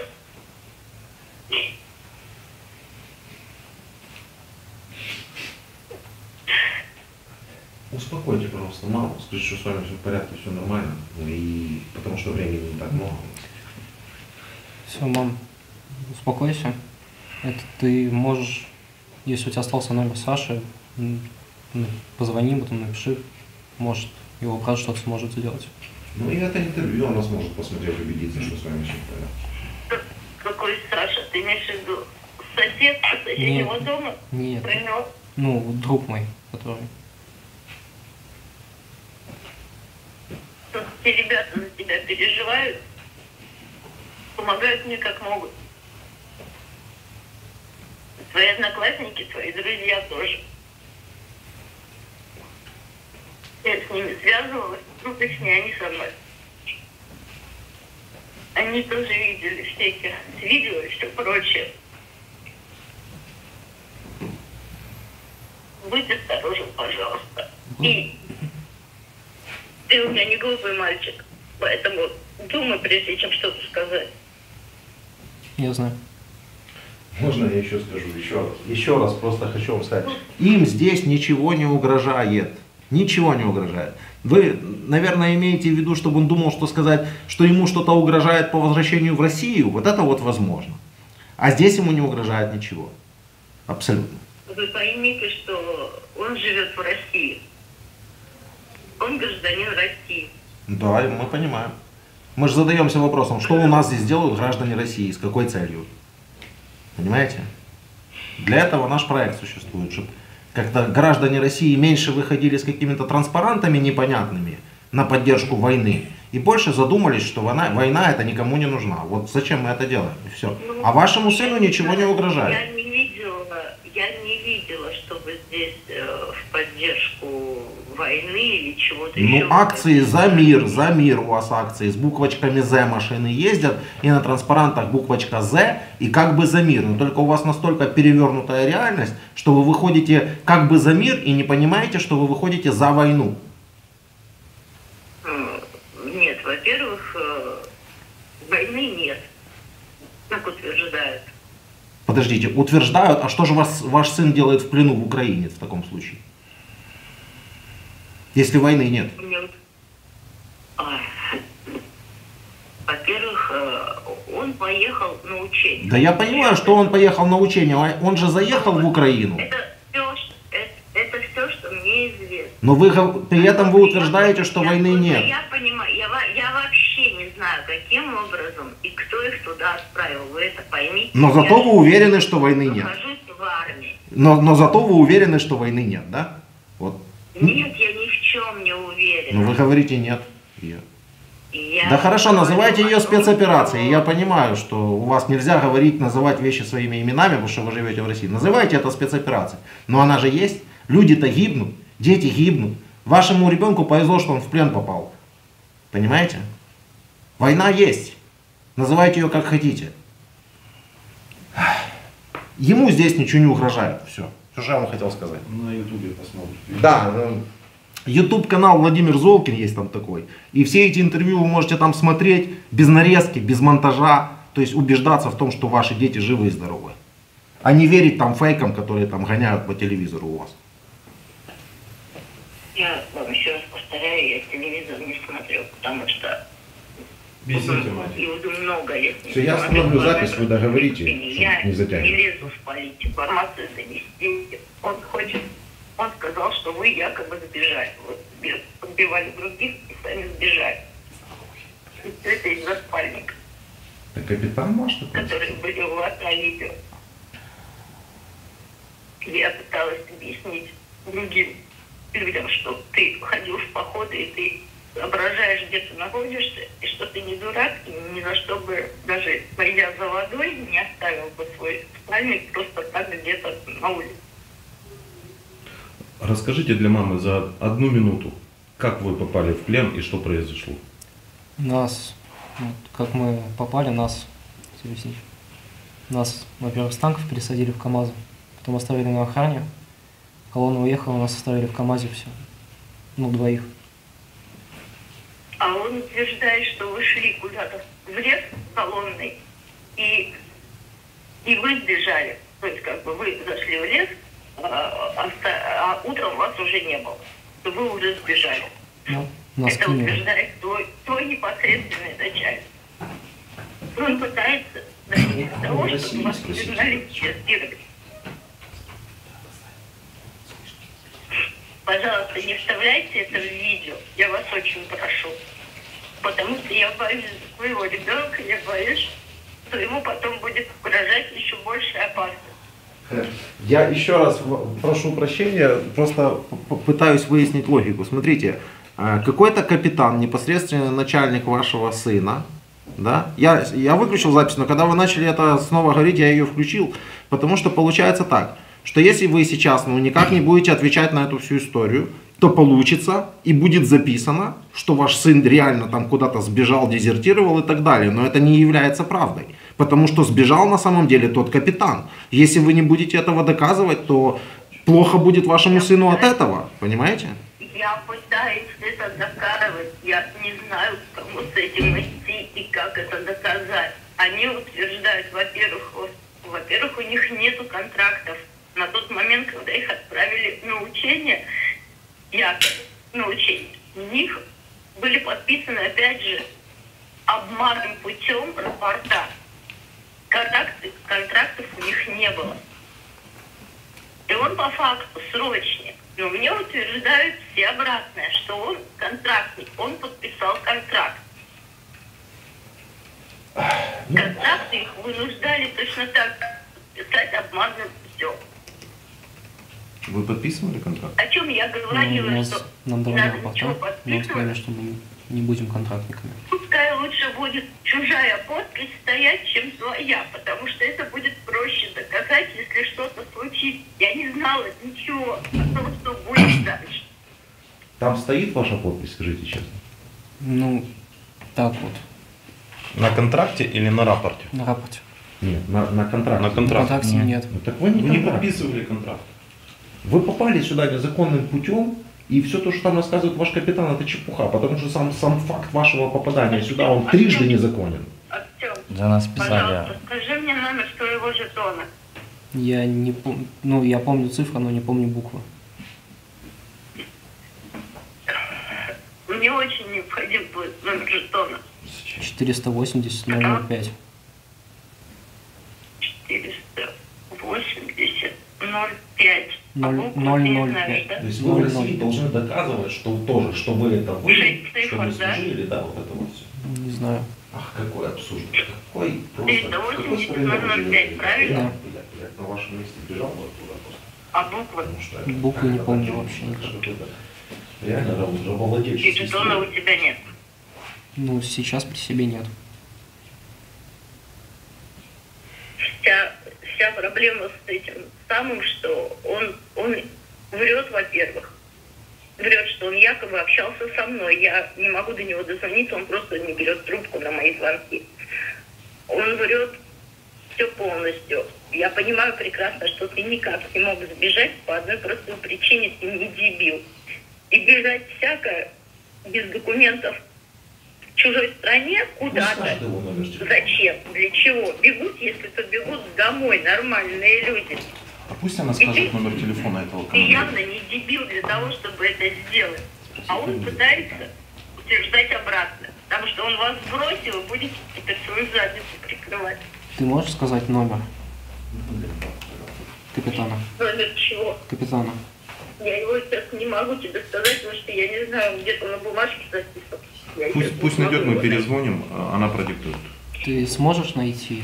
Успокойте, пожалуйста, маму, скажите, что с вами все в порядке, все нормально, и потому что времени не так много. Все, мам, успокойся. Это ты можешь, если у тебя остался номер Саши, м, м, позвони, потом напиши, может, его брат что-то сможет сделать. Ну и это интервью она сможет посмотреть, убедиться, что с вами все в порядке. Какой Саша? Ты имеешь в виду сосед с соседнего Нет. дома? Нет, Понял? ну, друг мой, который... Тут все ребята за тебя переживают, помогают мне как могут. Твои одноклассники, твои друзья тоже. Я с ними связывалась, ну точнее, они со мной. Они тоже видели все эти видео и все прочее. Будь осторожен, пожалуйста. И ты у меня не глупый мальчик, поэтому думай, прежде чем что-то сказать. Я знаю. Можно я еще скажу еще раз? Еще раз просто хочу вам сказать. Им здесь ничего не угрожает. Ничего не угрожает. Вы, наверное, имеете в виду, чтобы он думал, что сказать, что ему что-то угрожает по возвращению в Россию. Вот это вот возможно. А здесь ему не угрожает ничего. Абсолютно. Вы поймите, что он живет в России. Он гражданин России. Да, мы понимаем. Мы же задаемся вопросом, что у нас здесь делают граждане России, с какой целью. Понимаете? Для этого наш проект существует, чтобы как-то граждане России меньше выходили с какими-то транспарантами непонятными на поддержку войны и больше задумались, что война, война это никому не нужна. Вот зачем мы это делаем? И все. А вашему сыну ничего не угрожает. Я не видела, я не видела, чтобы здесь э, в поддержку войны или чего-то еще. Ну, акции за мир, за мир у вас акции. С буквочками З машины ездят, и на транспарантах буквочка З, и как бы за мир. Но только у вас настолько перевернутая реальность, что вы выходите как бы за мир и не понимаете, что вы выходите за войну. Нет, во-первых, э, войны нет. Как утверждают? Подождите, утверждают, а что же вас, ваш сын делает в плену в Украине в таком случае? Если войны нет. Нет. А, Во-первых, э, он поехал на учение. Да я понимаю, что он поехал на учение, а он же заехал в Украину. Это все, это, это все, что мне известно. Но вы гов- при этом вы утверждаете, что Я- войны я- нет. Я понимаю, я, во- я вообще не знаю, каким образом и кто их туда отправил. Вы это поймите. Но Я зато вы уверены, что войны нет. нахожусь в армии. Но, но зато вы уверены, что войны нет, да? Вот. Нет, я ни в чем не уверена. Ну вы говорите нет. Я- Я Да хорошо, говорю называйте о ее том, спецоперацией. что- Я понимаю, что у вас нельзя говорить, называть вещи своими именами, потому что вы живете в России. Называйте это спецоперацией. Но она же есть. Люди-то гибнут, дети гибнут. Вашему ребенку повезло, что он в плен попал. Понимаете? Война есть. Называйте ее как хотите. Ему здесь ничего не угрожает. Все. Что я вам хотел сказать. На ютубе посмотрите. Да, YouTube канал Владимир Золкин есть там такой. И все эти интервью вы можете там смотреть без нарезки, без монтажа. То есть убеждаться в том, что ваши дети живы и здоровы. А не верить там фейкам, которые там гоняют по телевизору у вас. Я вам еще раз повторяю, я телевизор не смотрю, потому что Объясните, мать. и уже много лет не Все, я смотрю. остановлю запись, вы договорите, Я чтобы не затягивать. не лезу спалить информацию, донести. Он хочет, он сказал, что вы якобы сбежали. Вот сбе- подбивали других и сами сбежали. И все это из-за спальника, Это капитан ваш такой? которые были у вас на видео. Я пыталась объяснить другим людям, что ты ходил в походы, и ты соображаешь, где ты находишься, и что ты не дурак, и ни за что бы, даже пойдя за водой, не оставил бы свой спальник просто так где-то на улице. Расскажите для мамы за одну минуту, как вы попали в плен и что произошло. Нас, вот, как мы попали, нас, объяснить, нас, во-первых, с танков пересадили в КамАЗы, потом оставили на охране, колонна уехала, нас оставили в КамАЗе, все, ну, двоих. А он утверждает, что вы шли куда-то в лес колонной, и, и вы сбежали. То есть, как бы вы зашли в лес, а, а, а утром вас уже не было. То вы уже сбежали. Ну, нас Это кинули. утверждает твой, твой непосредственный начальник. Он пытается добиться того, чтобы вас сбежали тестировать. Пожалуйста, не вставляйте это в видео. Я вас очень прошу. Потому что я боюсь за своего ребенка, я боюсь, что ему потом будет угрожать еще большая опасность. Я еще раз в- прошу прощения, просто п- пытаюсь выяснить логику. Смотрите, э, какой-то капитан, непосредственно начальник вашего сына, да? Я, я выключил запись, но когда вы начали это снова говорить, я ее включил, потому что получается так, что если вы сейчас ну, никак не будете отвечать на эту всю историю, то получится и будет записано, что ваш сын реально там куда-то сбежал, дезертировал и так далее. Но это не является правдой. Потому что сбежал на самом деле тот капитан. Если вы не будете этого доказывать, то плохо будет вашему сыну от этого. Понимаете? Я пытаюсь это доказывать. Я не знаю, к кому с этим идти и как это доказать. Они утверждают, во-первых, во- во-первых, у них нету контрактов. На тот момент, когда их отправили на учение, якобы на учение, у них были подписаны, опять же, обманным путем рапорта. Контракты, контрактов у них не было. И он по факту срочник. Но мне утверждают все обратное, что он контрактник, он подписал контракт. Контракты их вынуждали точно так писать обманным путем. Вы подписывали контракт? О чем я говорила, Ну, нас, что нам не давали надо рапорта, ничего нам сказали, подписывать. что мы не будем контрактниками. Пускай лучше будет чужая подпись стоять, чем твоя, потому что это будет проще доказать, если что-то случится. Я не знала ничего о том, что будет дальше. Там стоит ваша подпись, скажите честно? Ну, так вот, На контракте или на рапорте? на рапорте. Нет, на, на контракт. На На контракте. контракте нет. Ну, так вы не, Вы не контракт. подписывали контракт. Вы попали сюда незаконным путем, и все то, что там рассказывает ваш капитан, это чепуха, потому что сам, сам факт вашего попадания сюда, он трижды незаконен. Артем, За нас писали пожалуйста, скажи его жетона? Я не помню, ну, я помню цифры, но не помню буквы. Мне очень необходим будет номер жетона. четыреста восемьдесят ноль ноль пять. четыреста восемьдесят ноль пять. Ноль- А буквы ноль ты не ноль знаешь, пять. да? То есть вы в Ноль, России ноль. должны доказывать, что тоже, что вы это вы, Шесть цифр, что вы да? служили, да, вот это вот все. Не знаю. Ах, какой абсурд, какой просто, триста в какой восемьдесят стране ноль вы ноль живете? пять, правильно? Я, я, я на вашем месте бежал бы оттуда просто, А буквы? потому что это- Буквы не это помню такое, вообще никак. что это реально раб- И рабовладельческий жетона у строй. тебя нет. Ну, сейчас при себе нет. Вся, вся проблема с этим самым, что он, он врет, во-первых. Врет, что он якобы общался со мной. Я не могу до него дозвониться, он просто не берет трубку на мои звонки. Он врет все полностью. Я понимаю прекрасно, что ты никак не мог сбежать по одной простой причине, ты не дебил. И бежать всякое без документов в чужой стране Ну, куда-то. скажет его номер телефона. Зачем? Для чего? Бегут, если то бегут домой нормальные люди. А пусть она скажет номер телефона этого Ты командира. явно не дебил для того, чтобы это сделать. А он пытается утверждать обратно. Потому что он вас бросил и будет теперь свою задницу прикрывать. Ты можешь сказать номер капитана? Номер чего? Капитана. Я его сейчас не могу тебе сказать, потому что я не знаю, где-то на бумажке записан. Я сейчас Пусть, не пусть могу найдет, мы его найти. перезвоним, а она продиктует. Ты сможешь найти?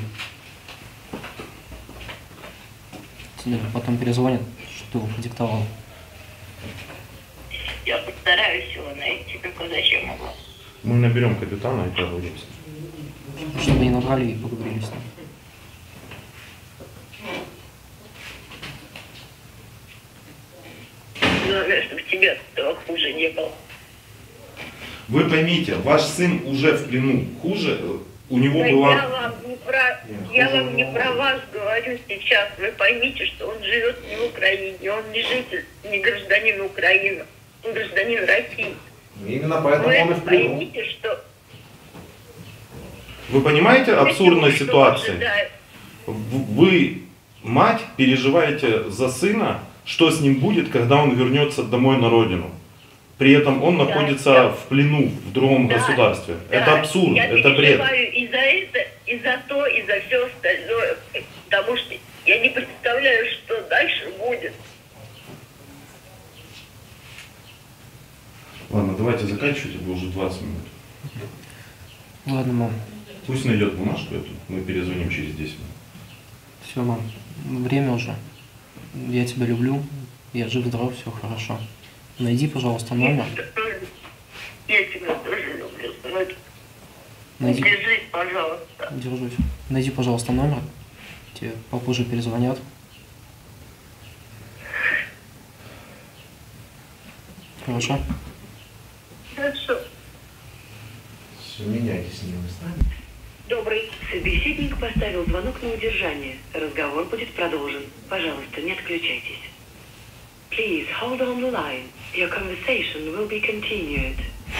Тебе потом перезвонит, что ты продиктовал. Я постараюсь его найти, только зачем могу. Мы наберем капитана и поговорим с ним. Чтобы не набрали и поговорили с ним. Главное, чтобы тебе от этого хуже не было. Вы поймите, ваш сын уже в плену. Хуже, э, у него Да я была... вам не про, я вам не про вас говорю сейчас. Вы поймите, что он живет не в Украине, он не житель, не гражданин Украины, он гражданин России. Именно поэтому Вы он и в плену. поймите, что Вы понимаете абсурдность что ситуации? ожидает. В- Вы, мать, переживаете за сына, что с ним будет, когда он вернется домой на родину. При этом он Да, находится да. в плену в другом Да, государстве. да, Это абсурд, я это бред. переживаю и за это, и за то, и за все остальное. Потому что я не представляю, что дальше будет. Ладно, давайте заканчивайте, было уже двадцать минут. Ладно, мам. Пусть найдет бумажку эту, мы перезвоним через десять минут. Все, мам. Время уже. Я тебя люблю. Я жив-здоров, все хорошо. Найди, пожалуйста, номер. Я тебя тоже люблю, сынок. Найди. Держись, пожалуйста. Держусь. Найди, пожалуйста, номер. Тебе попозже перезвонят. Хорошо? Хорошо. Все, меняйтесь с ним местами. Добрый. Собеседник поставил звонок на удержание. Разговор будет продолжен. Пожалуйста, не отключайтесь. Please hold on the line. Your conversation will be continued.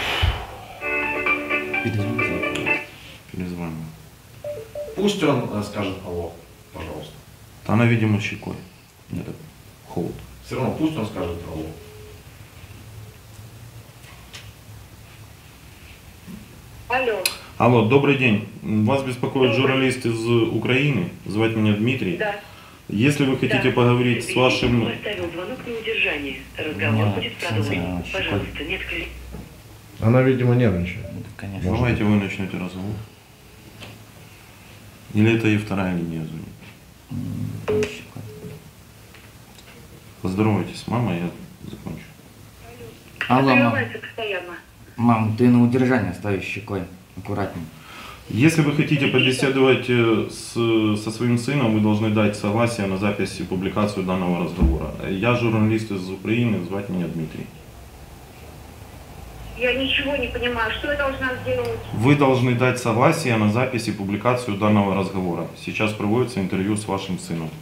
Перезвоните. Перезвоним. Пусть он э, скажет алло, пожалуйста. Она, видимо, щекой. Нет, это холод. Все равно пусть он скажет алло. Алло. Алло, добрый день. Вас беспокоит журналист из Украины. Звать меня Дмитрий. Да. Если вы хотите Да. поговорить с Собеседник вашим... поставил звонок на удержание. Разговор Да, будет да, продолжен. щекой. Пожалуйста, не отключайтесь. Она, видимо, нервничает. Ну, конечно. Давайте вы начнете разговор. Или это и вторая линия звонит? М, щекой. Поздоровайтесь с мамой, я закончу. Алло, мам. Открывается постоянно. Мам, ты на удержание ставишь щекой. Аккуратней. Если вы хотите побеседовать э, с, со своим сыном, вы должны дать согласие на запись и публикацию данного разговора. Я журналист из Украины, звать меня Дмитрий. Я ничего не понимаю, что я должна сделать? Вы должны дать согласие на запись и публикацию данного разговора. Сейчас проводится интервью с вашим сыном.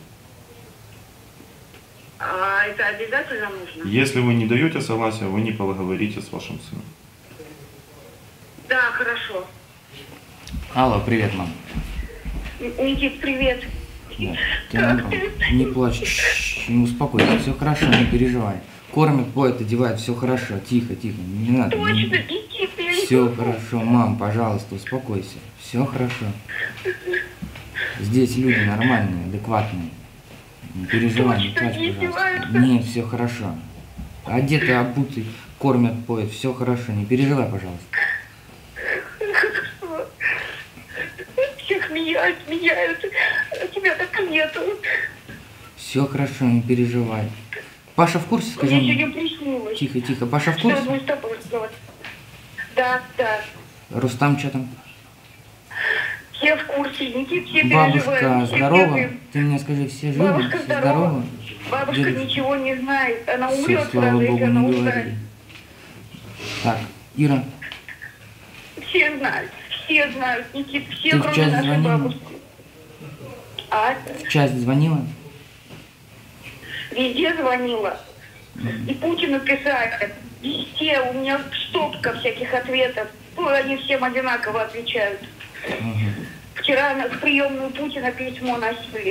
А это обязательно нужно? Если вы не даете согласия, вы не поговорите с вашим сыном. Да, хорошо. Алло, привет, мам. Н- Никит, привет. Нет, ты не, не плачь, Ш-ш-ш, не успокойся, все хорошо, не переживай. Кормят, поят, одевают, все хорошо, тихо, тихо, не надо. Точно, Не... Никита, я не Все могу. хорошо, мам, пожалуйста, успокойся, все хорошо. Здесь люди нормальные, адекватные. Не переживай, не Точно, плачь, не пожалуйста. издеваются? Нет, все хорошо. Одеты, обуты, кормят, поят, все хорошо, не переживай, пожалуйста. Хорошо. Всех меняют, меняют, а тебя так нету. Все хорошо, не переживай. Паша в курсе, скажи Мне мне? сегодня приснилось. Тихо, тихо, Паша в Что мы курсе? с тобой разговаривали? Да, да. Рустам, что там? Все в курсе, Никит, все Бабушка переживают. все здорова? бегают. Ты мне скажи, все живы? Бабушка Все здорова. здоровы? Бабушка Дедушка? ничего не знает. Она Все, умрет слава сразу, богу, если она не узнает. говори. Так, Ира, Все знают, все знают, Никит, все, Ты в кроме часть нашей звонила? бабушки. А? в часть звонила? Везде звонила. И Путину писали. Везде у меня стопка всяких ответов. Ну, они всем одинаково отвечают. Ага. Вчера на- в приемную Путина письмо носили.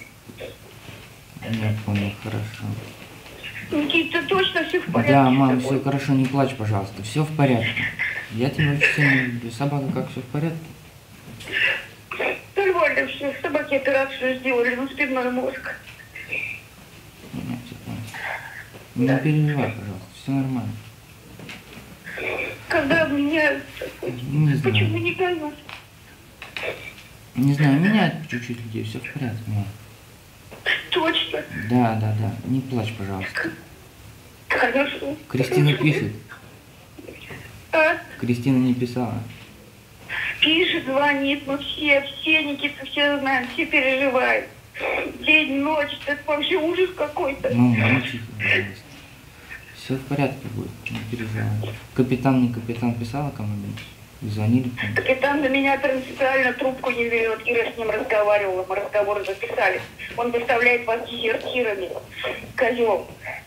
Я понял, хорошо. Никита, точно все в порядке? Да, с мам, тобой? все хорошо, не плачь, пожалуйста. Все в порядке. Я тебя очень сильно люблю. Собака, как все в порядке? Нормально все. Собаке операцию сделали на спинной мозг. Я всё понял. Не переживай, пожалуйста, все нормально. Когда меняются? Не Почему знаю. не дают? Не знаю, меняют чуть-чуть людей, все в порядке, мам. Точно. Да, да, да. Не плачь, пожалуйста. Хорошо. Кристина Хорошо. пишет. А? Кристина не писала. Пишет, звонит, мы все, все, Никита, все знаем, все переживают. День, ночь, это вообще ужас какой-то. Мама, не тихо, пожалуйста. Все в порядке будет, не переживай. Капитан, не капитан писала кому-нибудь? Звонили кому-нибудь? Капитан на меня принципиально трубку не берет. Ира с ним разговаривала, мы разговор записали. Он выставляет вас дезертирами. Козел.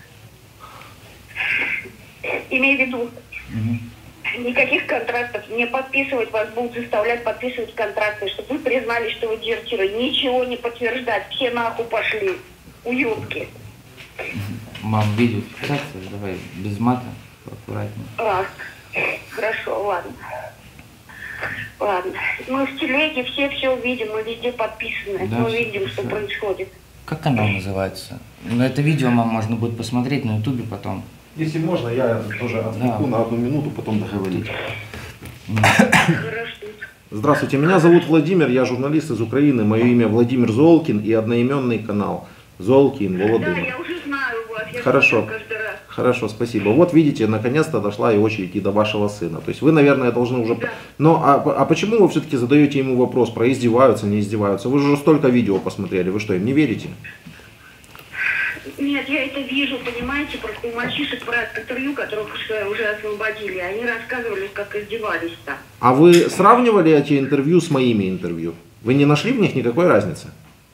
Имей в виду, Угу. никаких контрактов не подписывать, вас будут заставлять подписывать контракты, чтобы вы признали, что вы дезертиры. Ничего не подтверждать, все нахуй пошли. Уёбки. Мам, видеофиксация, давай без мата, аккуратнее. А, хорошо, ладно. Ладно. Мы в телеге все все видим, мы везде подписаны. Да, мы всё видим, что хорошо. происходит. Как канал называется? Ну, это видео, мам, можно будет посмотреть на ютубе потом. Если можно, я тоже отвлеку Да. на одну минуту, потом договорить. Хорошо. Здравствуйте, меня зовут Владимир, я журналист из Украины, мое имя Владимир Золкин и одноименный канал Золкин Да, Володимир. я уже знаю вас. Я Хорошо. смотрю каждый раз. Хорошо, спасибо. Вот видите, наконец-то дошла и очередь и до вашего сына. То есть вы, наверное, должны уже... Да. Но а, а почему вы все-таки задаете ему вопрос про издеваются, не издеваются? Вы же уже столько видео посмотрели, вы что, им не верите? Нет, я это вижу, понимаете, просто у мальчишек брат интервью, которых уже, уже освободили, они рассказывали, как издевались-то. А вы сравнивали эти интервью с моими интервью? Вы не нашли в них никакой разницы?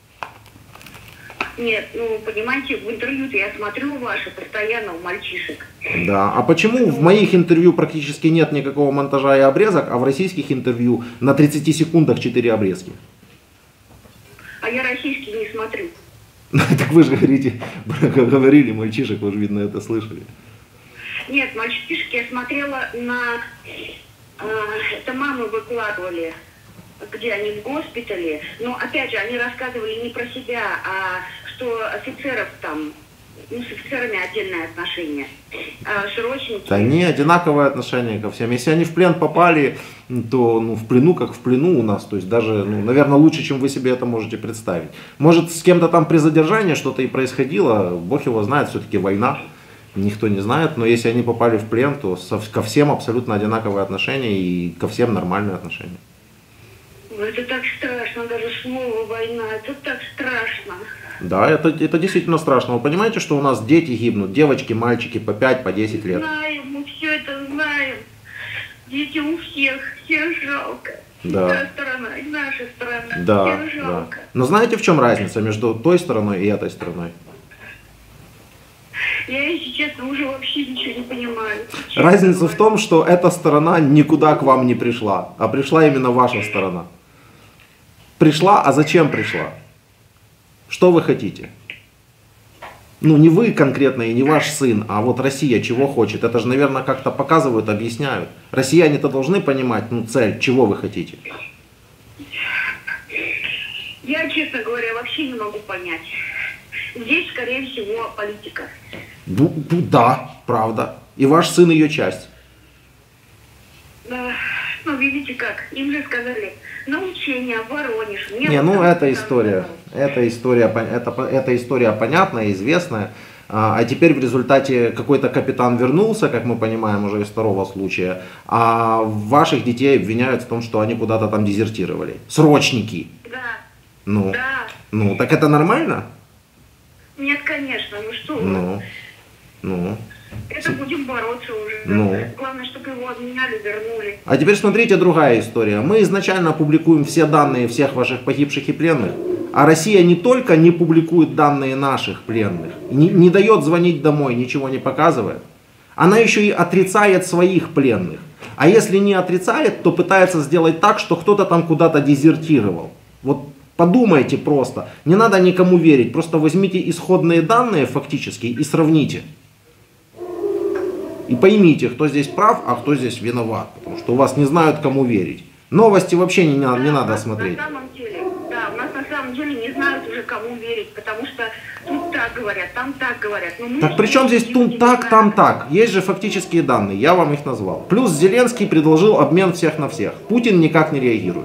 Нет, ну, понимаете, в интервью-то я смотрю ваши постоянно у мальчишек. Да. А почему в моих интервью практически нет никакого монтажа и обрезок, а в российских интервью на тридцати секундах четыре обрезки? А я российский не смотрю. Так вы же говорите, говорили мальчишек, вы же, видно, это слышали. Нет, мальчишки я смотрела на... э, это мамы выкладывали, где они в госпитале. Но, опять же, они рассказывали не про себя, а что офицеров там, ну, с офицерами отдельное отношение. А срочники... Да не, одинаковое отношение ко всем. Если они в плен попали, то ну, в плену, как в плену у нас. То есть даже, ну, наверное, лучше, чем вы себе это можете представить. Может, с кем-то там при задержании что-то и происходило, бог его знает, все-таки война. Никто не знает, но если они попали в плен, то со, ко всем абсолютно одинаковые отношения и ко всем нормальные отношения. Это так страшно, даже слово «война», это так страшно. Да, это, это действительно страшно. Вы понимаете, что у нас дети гибнут, девочки, мальчики по пять, по десять лет? Знаем, мы все это знаем. Дети у всех, всех жалко. Да. И та сторона, и наша сторона, Да, всех да. жалко. Но знаете, в чем разница между той стороной и этой стороной? Я, если честно, уже вообще ничего не понимаю. Честно Разница говоря. в том, что эта сторона никуда к вам не пришла, а пришла именно ваша сторона. Пришла, а зачем пришла? Что вы хотите? Ну, не вы конкретно и не ваш сын, а вот Россия чего хочет. Это же, наверное, как-то показывают, объясняют. Россияне-то должны понимать, ну, цель, чего вы хотите. Я, честно говоря, вообще не могу понять. Здесь, скорее всего, политика. Ну, ну да, правда. И ваш сын ее часть. Да, ну, видите как, им же сказали, на учение, Воронеж. Мне Не, вот ну там это сказали. история. Эта история, это, эта история понятная, известная. А, а теперь в результате какой-то капитан вернулся, как мы понимаем уже из второго случая, а ваших детей обвиняют в том, что они куда-то там дезертировали. Срочники. Да, Ну, да. ну, так это нормально? Нет, конечно, ну что вы. Ну, ну. Это будем бороться уже. Да. Ну. Главное, чтобы его обменяли, вернули. А теперь смотрите другая история. Мы изначально публикуем все данные всех ваших погибших и пленных, а Россия не только не публикует данные наших пленных, не, не дает звонить домой, ничего не показывает, она еще и отрицает своих пленных. А если не отрицает, то пытается сделать так, что кто-то там куда-то дезертировал. Вот подумайте просто, не надо никому верить, просто возьмите исходные данные фактически и сравните. И поймите, кто здесь прав, а кто здесь виноват, потому что у вас не знают, кому верить. Новости вообще не, надо, не Да, надо у нас смотреть. На самом деле, да, у нас на самом деле не знают уже, кому верить, потому что тут так говорят, там так говорят. Но мы Так же при чем здесь люди тут не так, знаем. там так? Есть же фактические данные, я вам их назвал. Плюс Зеленский предложил обмен всех на всех. Путин никак не реагирует.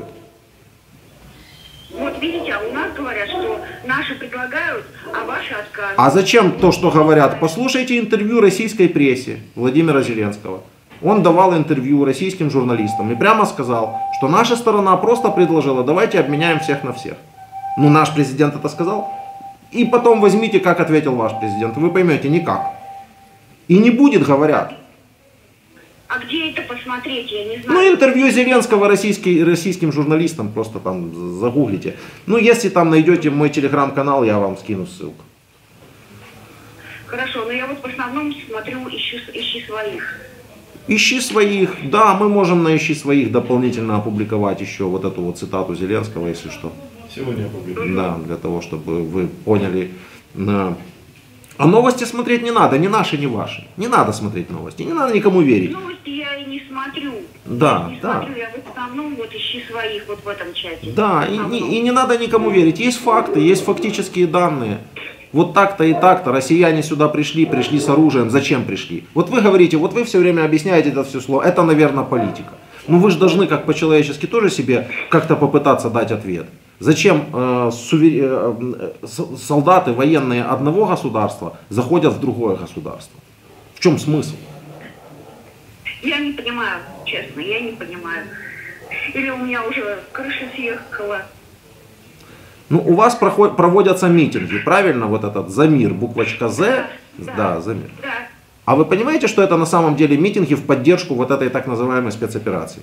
Вот видите, а у нас говорят, что наши предлагают, а ваши отказывают. А зачем то, что говорят? Послушайте интервью российской прессе Владимира Зеленского. Он давал интервью российским журналистам и прямо сказал, что наша сторона просто предложила, давайте обменяем всех на всех. Ну, наш президент это сказал. И потом возьмите, как ответил ваш президент. Вы поймете, никак. И не будет, говорят. А где это посмотреть, я не знаю. Ну, интервью Зеленского российский, российским журналистам, просто там загуглите. Ну, если там найдете мой телеграм-канал, я вам скину ссылку. Хорошо, но я вот в основном смотрю, ищу, ищи своих. Ищи своих, да, мы можем на ищи своих дополнительно опубликовать еще вот эту вот цитату Зеленского, если что. Сегодня опубликую. Да, для того, чтобы вы поняли. А новости смотреть не надо, ни наши, ни ваши. Не надо смотреть новости, не надо никому верить. Новости я и не смотрю. Да, я не да. смотрю, я в основном вот ищи своих вот в этом чате. Да, и, и- и не надо никому верить. Есть факты, есть фактические данные. Вот так-то и так-то россияне сюда пришли, пришли с оружием. Зачем пришли? Вот вы говорите, вот вы все время объясняете это все слово. Это, наверное, политика. Ну вы же должны как по-человечески тоже себе как-то попытаться дать ответ. Зачем э, сувер... э, с- солдаты военные одного государства заходят в другое государство? В чем смысл? Я не понимаю, честно, я не понимаю. Или у меня уже крыша съехала. Ну, у вас проход- проводятся митинги, правильно? Вот этот «За мир», буквочка «З». Да, Да, «За мир». Да. А вы понимаете, что это на самом деле митинги в поддержку вот этой так называемой спецоперации?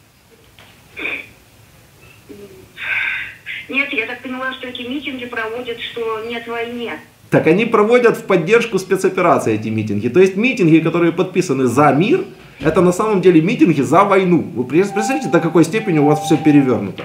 Нет, я так поняла, что эти митинги проводят, что нет войны. Так они проводят в поддержку спецоперации эти митинги. То есть митинги, которые подписаны за мир, это на самом деле митинги за войну. Вы представляете, до какой степени у вас все перевернуто?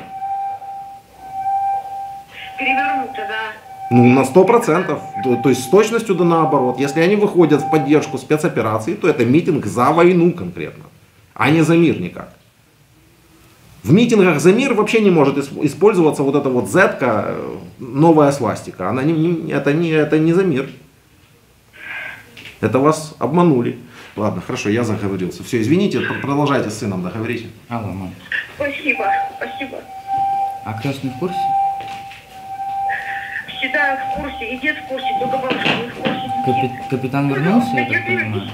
Перевернуто, да. Ну, на сто процентов. То, то есть с точностью да наоборот. Если они выходят в поддержку спецоперации, то это митинг за войну конкретно, а не за мир никак. В митингах за мир вообще не может ис- использоваться вот эта вот зетка, э, новая свастика. Она не, не- это, не, это не за мир. Это вас обманули. Ладно, хорошо, я заговорился. Все, извините, пр- продолжайте с сыном договорите. Алло, мам. Спасибо, спасибо. А крестный в курсе? Всегда в курсе, и дед в курсе, только бабушка не в курсе. Капи- капитан вернулся, я так понимаю?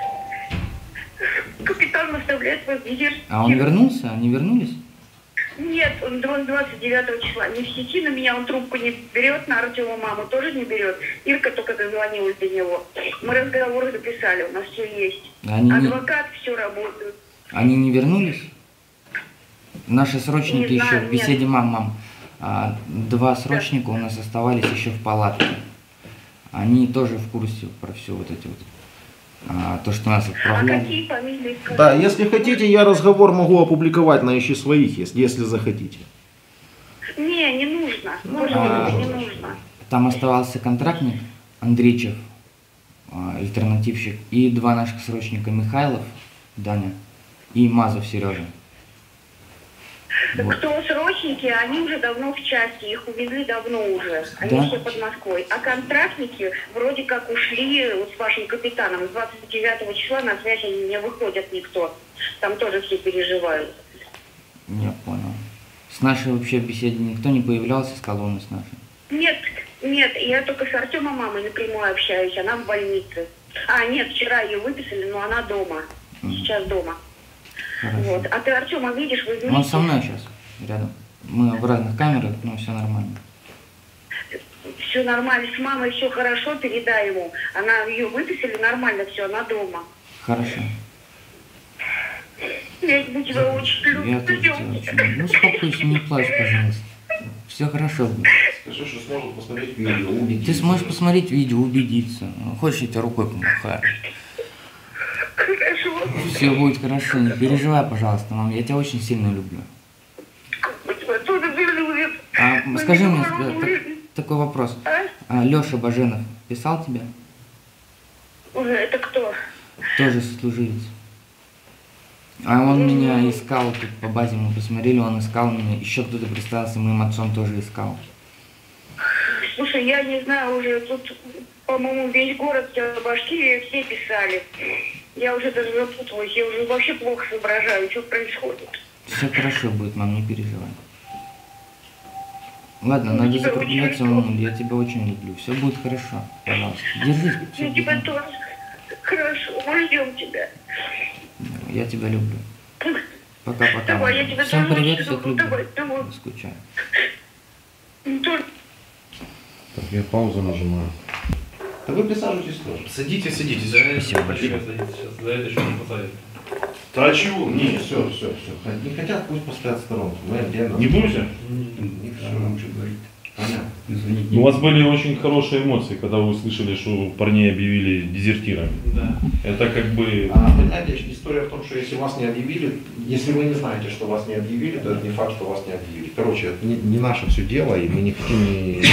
Капитан наставляет вас дезертир. А он вернулся? Они вернулись? Нет, он двадцать девятого числа не в сети, на меня он трубку не берет, на Артема маму тоже не берет. Ирка только дозвонилась до него. Мы разговоры записали, у нас все есть. Они не, Адвокат, все работает. они не вернулись? Наши срочники Не еще знаю, в беседе, мам, мам. а, два срочника у нас оставались еще в палатке. Они тоже в курсе про все вот эти вот. а, то, что нас А отправляли. какие фамилии? скажите? Да, если хотите, я разговор могу опубликовать на «Ищи своих», если, если захотите. Не, не нужно. Может А. быть, не нужно. там оставался контрактник Андрейчев, а, альтернативщик, и два наших срочника Михайлов, Даня, и Мазов Сережа. Вот. Кто срочники, они уже давно в части, их увезли давно уже. Они Да? все под Москвой. А контрактники вроде как ушли вот с вашим капитаном. двадцать девятого числа на связь они не выходят никто. Там тоже все переживают. Я понял. С нашей вообще в беседе никто не появлялся с колонны с нашей? Нет, нет, я только с Артемом мамой напрямую общаюсь, она в больнице. А, нет, вчера ее выписали, но она дома. Сейчас дома. Хорошо. Вот. А ты Артема видишь, вы вместе? Он со мной сейчас, рядом. Мы в разных камерах, но все нормально. Все нормально, с мамой все хорошо, передай ему. Она ее выписали, нормально все, она дома. Хорошо. Я тебя очень люблю. Я тоже тебя очень люблю. Ну, успокойся, не плачь, пожалуйста. Все хорошо будет. Скажи, что сможет посмотреть видео, убедиться. Ты сможешь посмотреть видео, убедиться. Хочешь, я тебе рукой помахаю. Хорошо. Все будет хорошо, не переживай, пожалуйста, мам. Я тебя очень сильно люблю. Тебя тоже любит. А скажи мне так- такой вопрос. А Леша Баженов писал тебе? Это кто? Тоже сослуживец. А он меня искал, тут по базе мы посмотрели, он искал меня. Еще кто-то представился, моим отцом тоже искал. Слушай, я не знаю уже, тут, по-моему, весь город, вся Башкирия, все писали. Я уже даже запуталась, я уже вообще плохо соображаю, что происходит. Все хорошо будет, мам, не переживай. Ладно, Я надо тебя закругляться, очень мам, я тебя очень люблю. Все будет хорошо, пожалуйста. Держись, все Я тебя тоже. Хорошо, мы ждем тебя. Я тебя люблю. Пока-пока. Давай, я тебя Всем тоже привет, очень всех люблю. люблю. Давай, давай. Скучаю. Тоже. Так, я паузу нажимаю. Да вы присаживайтесь тоже. Садитесь, садитесь. За это Спасибо большое. садитесь сейчас. За это еще не посадят. Да а чего? Не, Не, все, все, все. Не хотят, пусть постоят в сторонку. Мы отдельно. не будете? Не все нам что говорить. Понятно. У вас были очень хорошие эмоции, когда вы услышали, что парней объявили дезертирами. Да. Это как бы... А, понимаете, история в том, что если вас не объявили, если вы не знаете, что вас не объявили, то это не факт, что вас не объявили. Короче, это не, не наше все дело, и мы не хотим ни...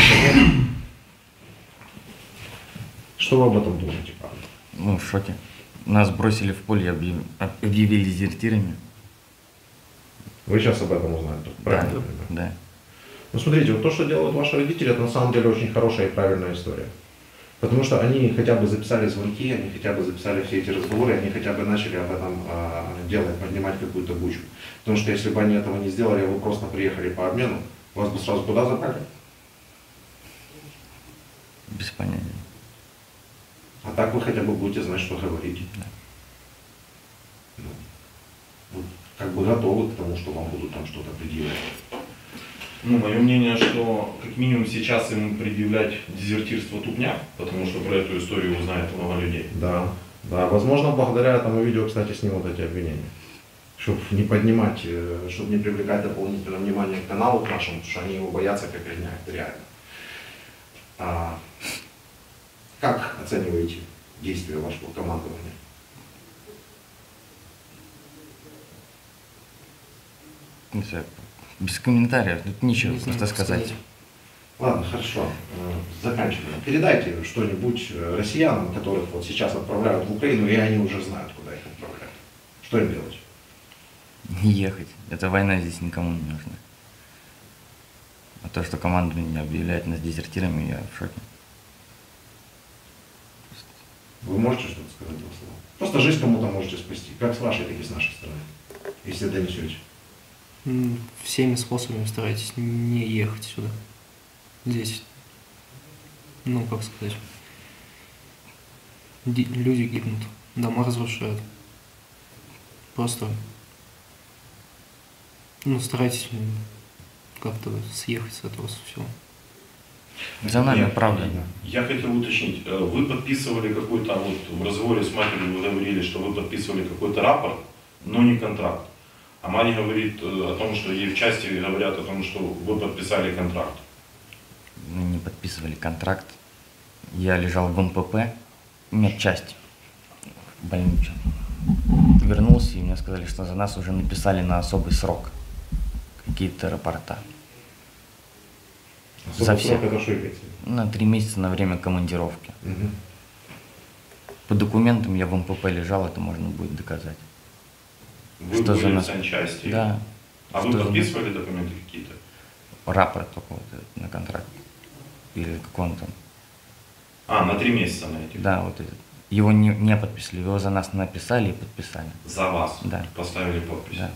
Что вы об этом думаете, правда? Ну, в шоке. Нас бросили в поле, объяв- объявили дезертирами. Вы сейчас об этом узнаете, только правильно? я понимаю? Да. Ну, смотрите, вот то, что делают ваши родители, это на самом деле очень хорошая и правильная история. Потому что они хотя бы записали звонки, они хотя бы записали все эти разговоры, они хотя бы начали об этом а, делать, поднимать какую-то бучу. Потому что если бы они этого не сделали, вы просто приехали по обмену, вас бы сразу куда забрали? Без понятия. А так вы хотя бы будете знать, что говорить. Да. Ну, вы как бы готовы к тому, что вам будут там что-то предъявлять. Ну, мое мнение, что как минимум сейчас им предъявлять дезертирство тупня, потому что про эту историю узнает много людей. Да, да. Возможно, благодаря этому видео, кстати, снимут эти обвинения. Чтобы не поднимать, чтобы не привлекать дополнительное внимание к каналу к нашему, потому что они его боятся как огня, это реально. А как оцениваете действия вашего командования? Не знаю, без комментариев, тут нечего Не знаю, просто как сказать. сказать. Ладно, хорошо, э, заканчиваем. Передайте что-нибудь э, россиянам, которых вот сейчас отправляют в Украину, и они уже знают, куда их отправляют. Что им делать? Не ехать. Эта война здесь никому не нужна. А то, что командование объявляет нас дезертирами, я в шоке. Вы можете что-то сказать два слова? Просто жизнь кому-то можете спасти, как с вашей, так и с нашей стороны, если донесете. М, Всеми способами старайтесь не ехать сюда. Здесь, ну, как сказать, ди- люди гибнут, дома разрушают. Просто, ну, старайтесь м, как-то съехать с этого всего. За нами, Нет, правда. Я хотел уточнить, э, вы подписывали какой-то, вот в разговоре с матерью вы говорили, что вы подписывали какой-то рапорт, но не контракт. А Маня говорит э, о том, что ей в части говорят о том, что вы подписали контракт. Мы не подписывали контракт. Я лежал в эм пэ пэ, медчасть, в больнице. Вернулся, и мне сказали, что за нас уже написали на особый срок какие-то рапорта. Особый За срок всех. это что имеется? На три месяца на время командировки. Мгм. По документам я в эм пэ пэ лежал, это можно будет доказать. Вы Что были за в нас- санчасти? Да. А вы Что за подписывали документы какие-то? Рапорт только вот этот на контракт. Или как он там. А, на три месяца на эти? Да, вот этот. Его не, не подписали, его за нас написали и подписали. За вас? Да. Поставили подпись? Да.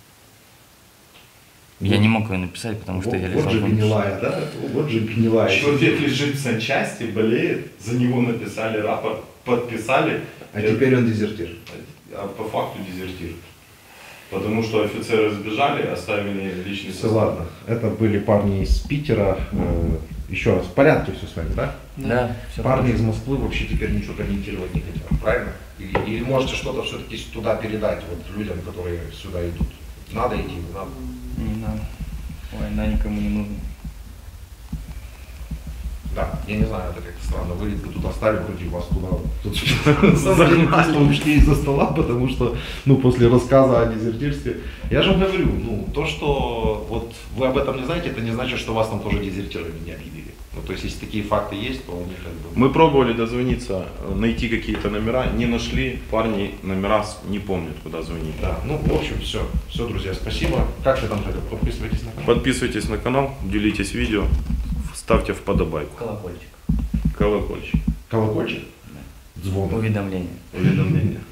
Я не мог ее написать, потому что Вот, я вот лежал же в эм пэ пэ. гнилая, да? Вот же гнилая. Человек лежит в санчасти, болеет, за него написали рапорт, подписали, А теперь он дезертир. а по факту дезертир. Потому что офицеры сбежали, оставили личный Все, ладно. Это были парни из Питера. Э, Еще раз, в порядке все с вами, да? Да, все Парни из Москвы вообще теперь ничего комментировать не хотят, правильно? Или, или можете что-то все-таки туда передать вот людям, которые сюда идут? Надо идти, не надо. Не надо. Война никому не нужна. Да, я не знаю, это как-то странно выглядит, вы туда стали, вроде вас туда тут загнали, ушли из-за стола, потому что, ну, после рассказа о дезертирстве, я же вам говорю, ну, то, что вот вы об этом не знаете, это не значит, что вас там тоже дезертирами не объявили. Ну, то есть, если такие факты есть, то они как бы... Мы пробовали дозвониться, найти какие-то номера, не нашли, парни номера с- не помнят, куда звонить. Да, ну, в общем, все. Все, друзья, спасибо. Как вы там хотели? Подписывайтесь на канал. Подписывайтесь на канал, делитесь видео, ставьте вподобайку, Колокольчик. колокольчик, Колокольчик? Звон. Уведомления. уведомления.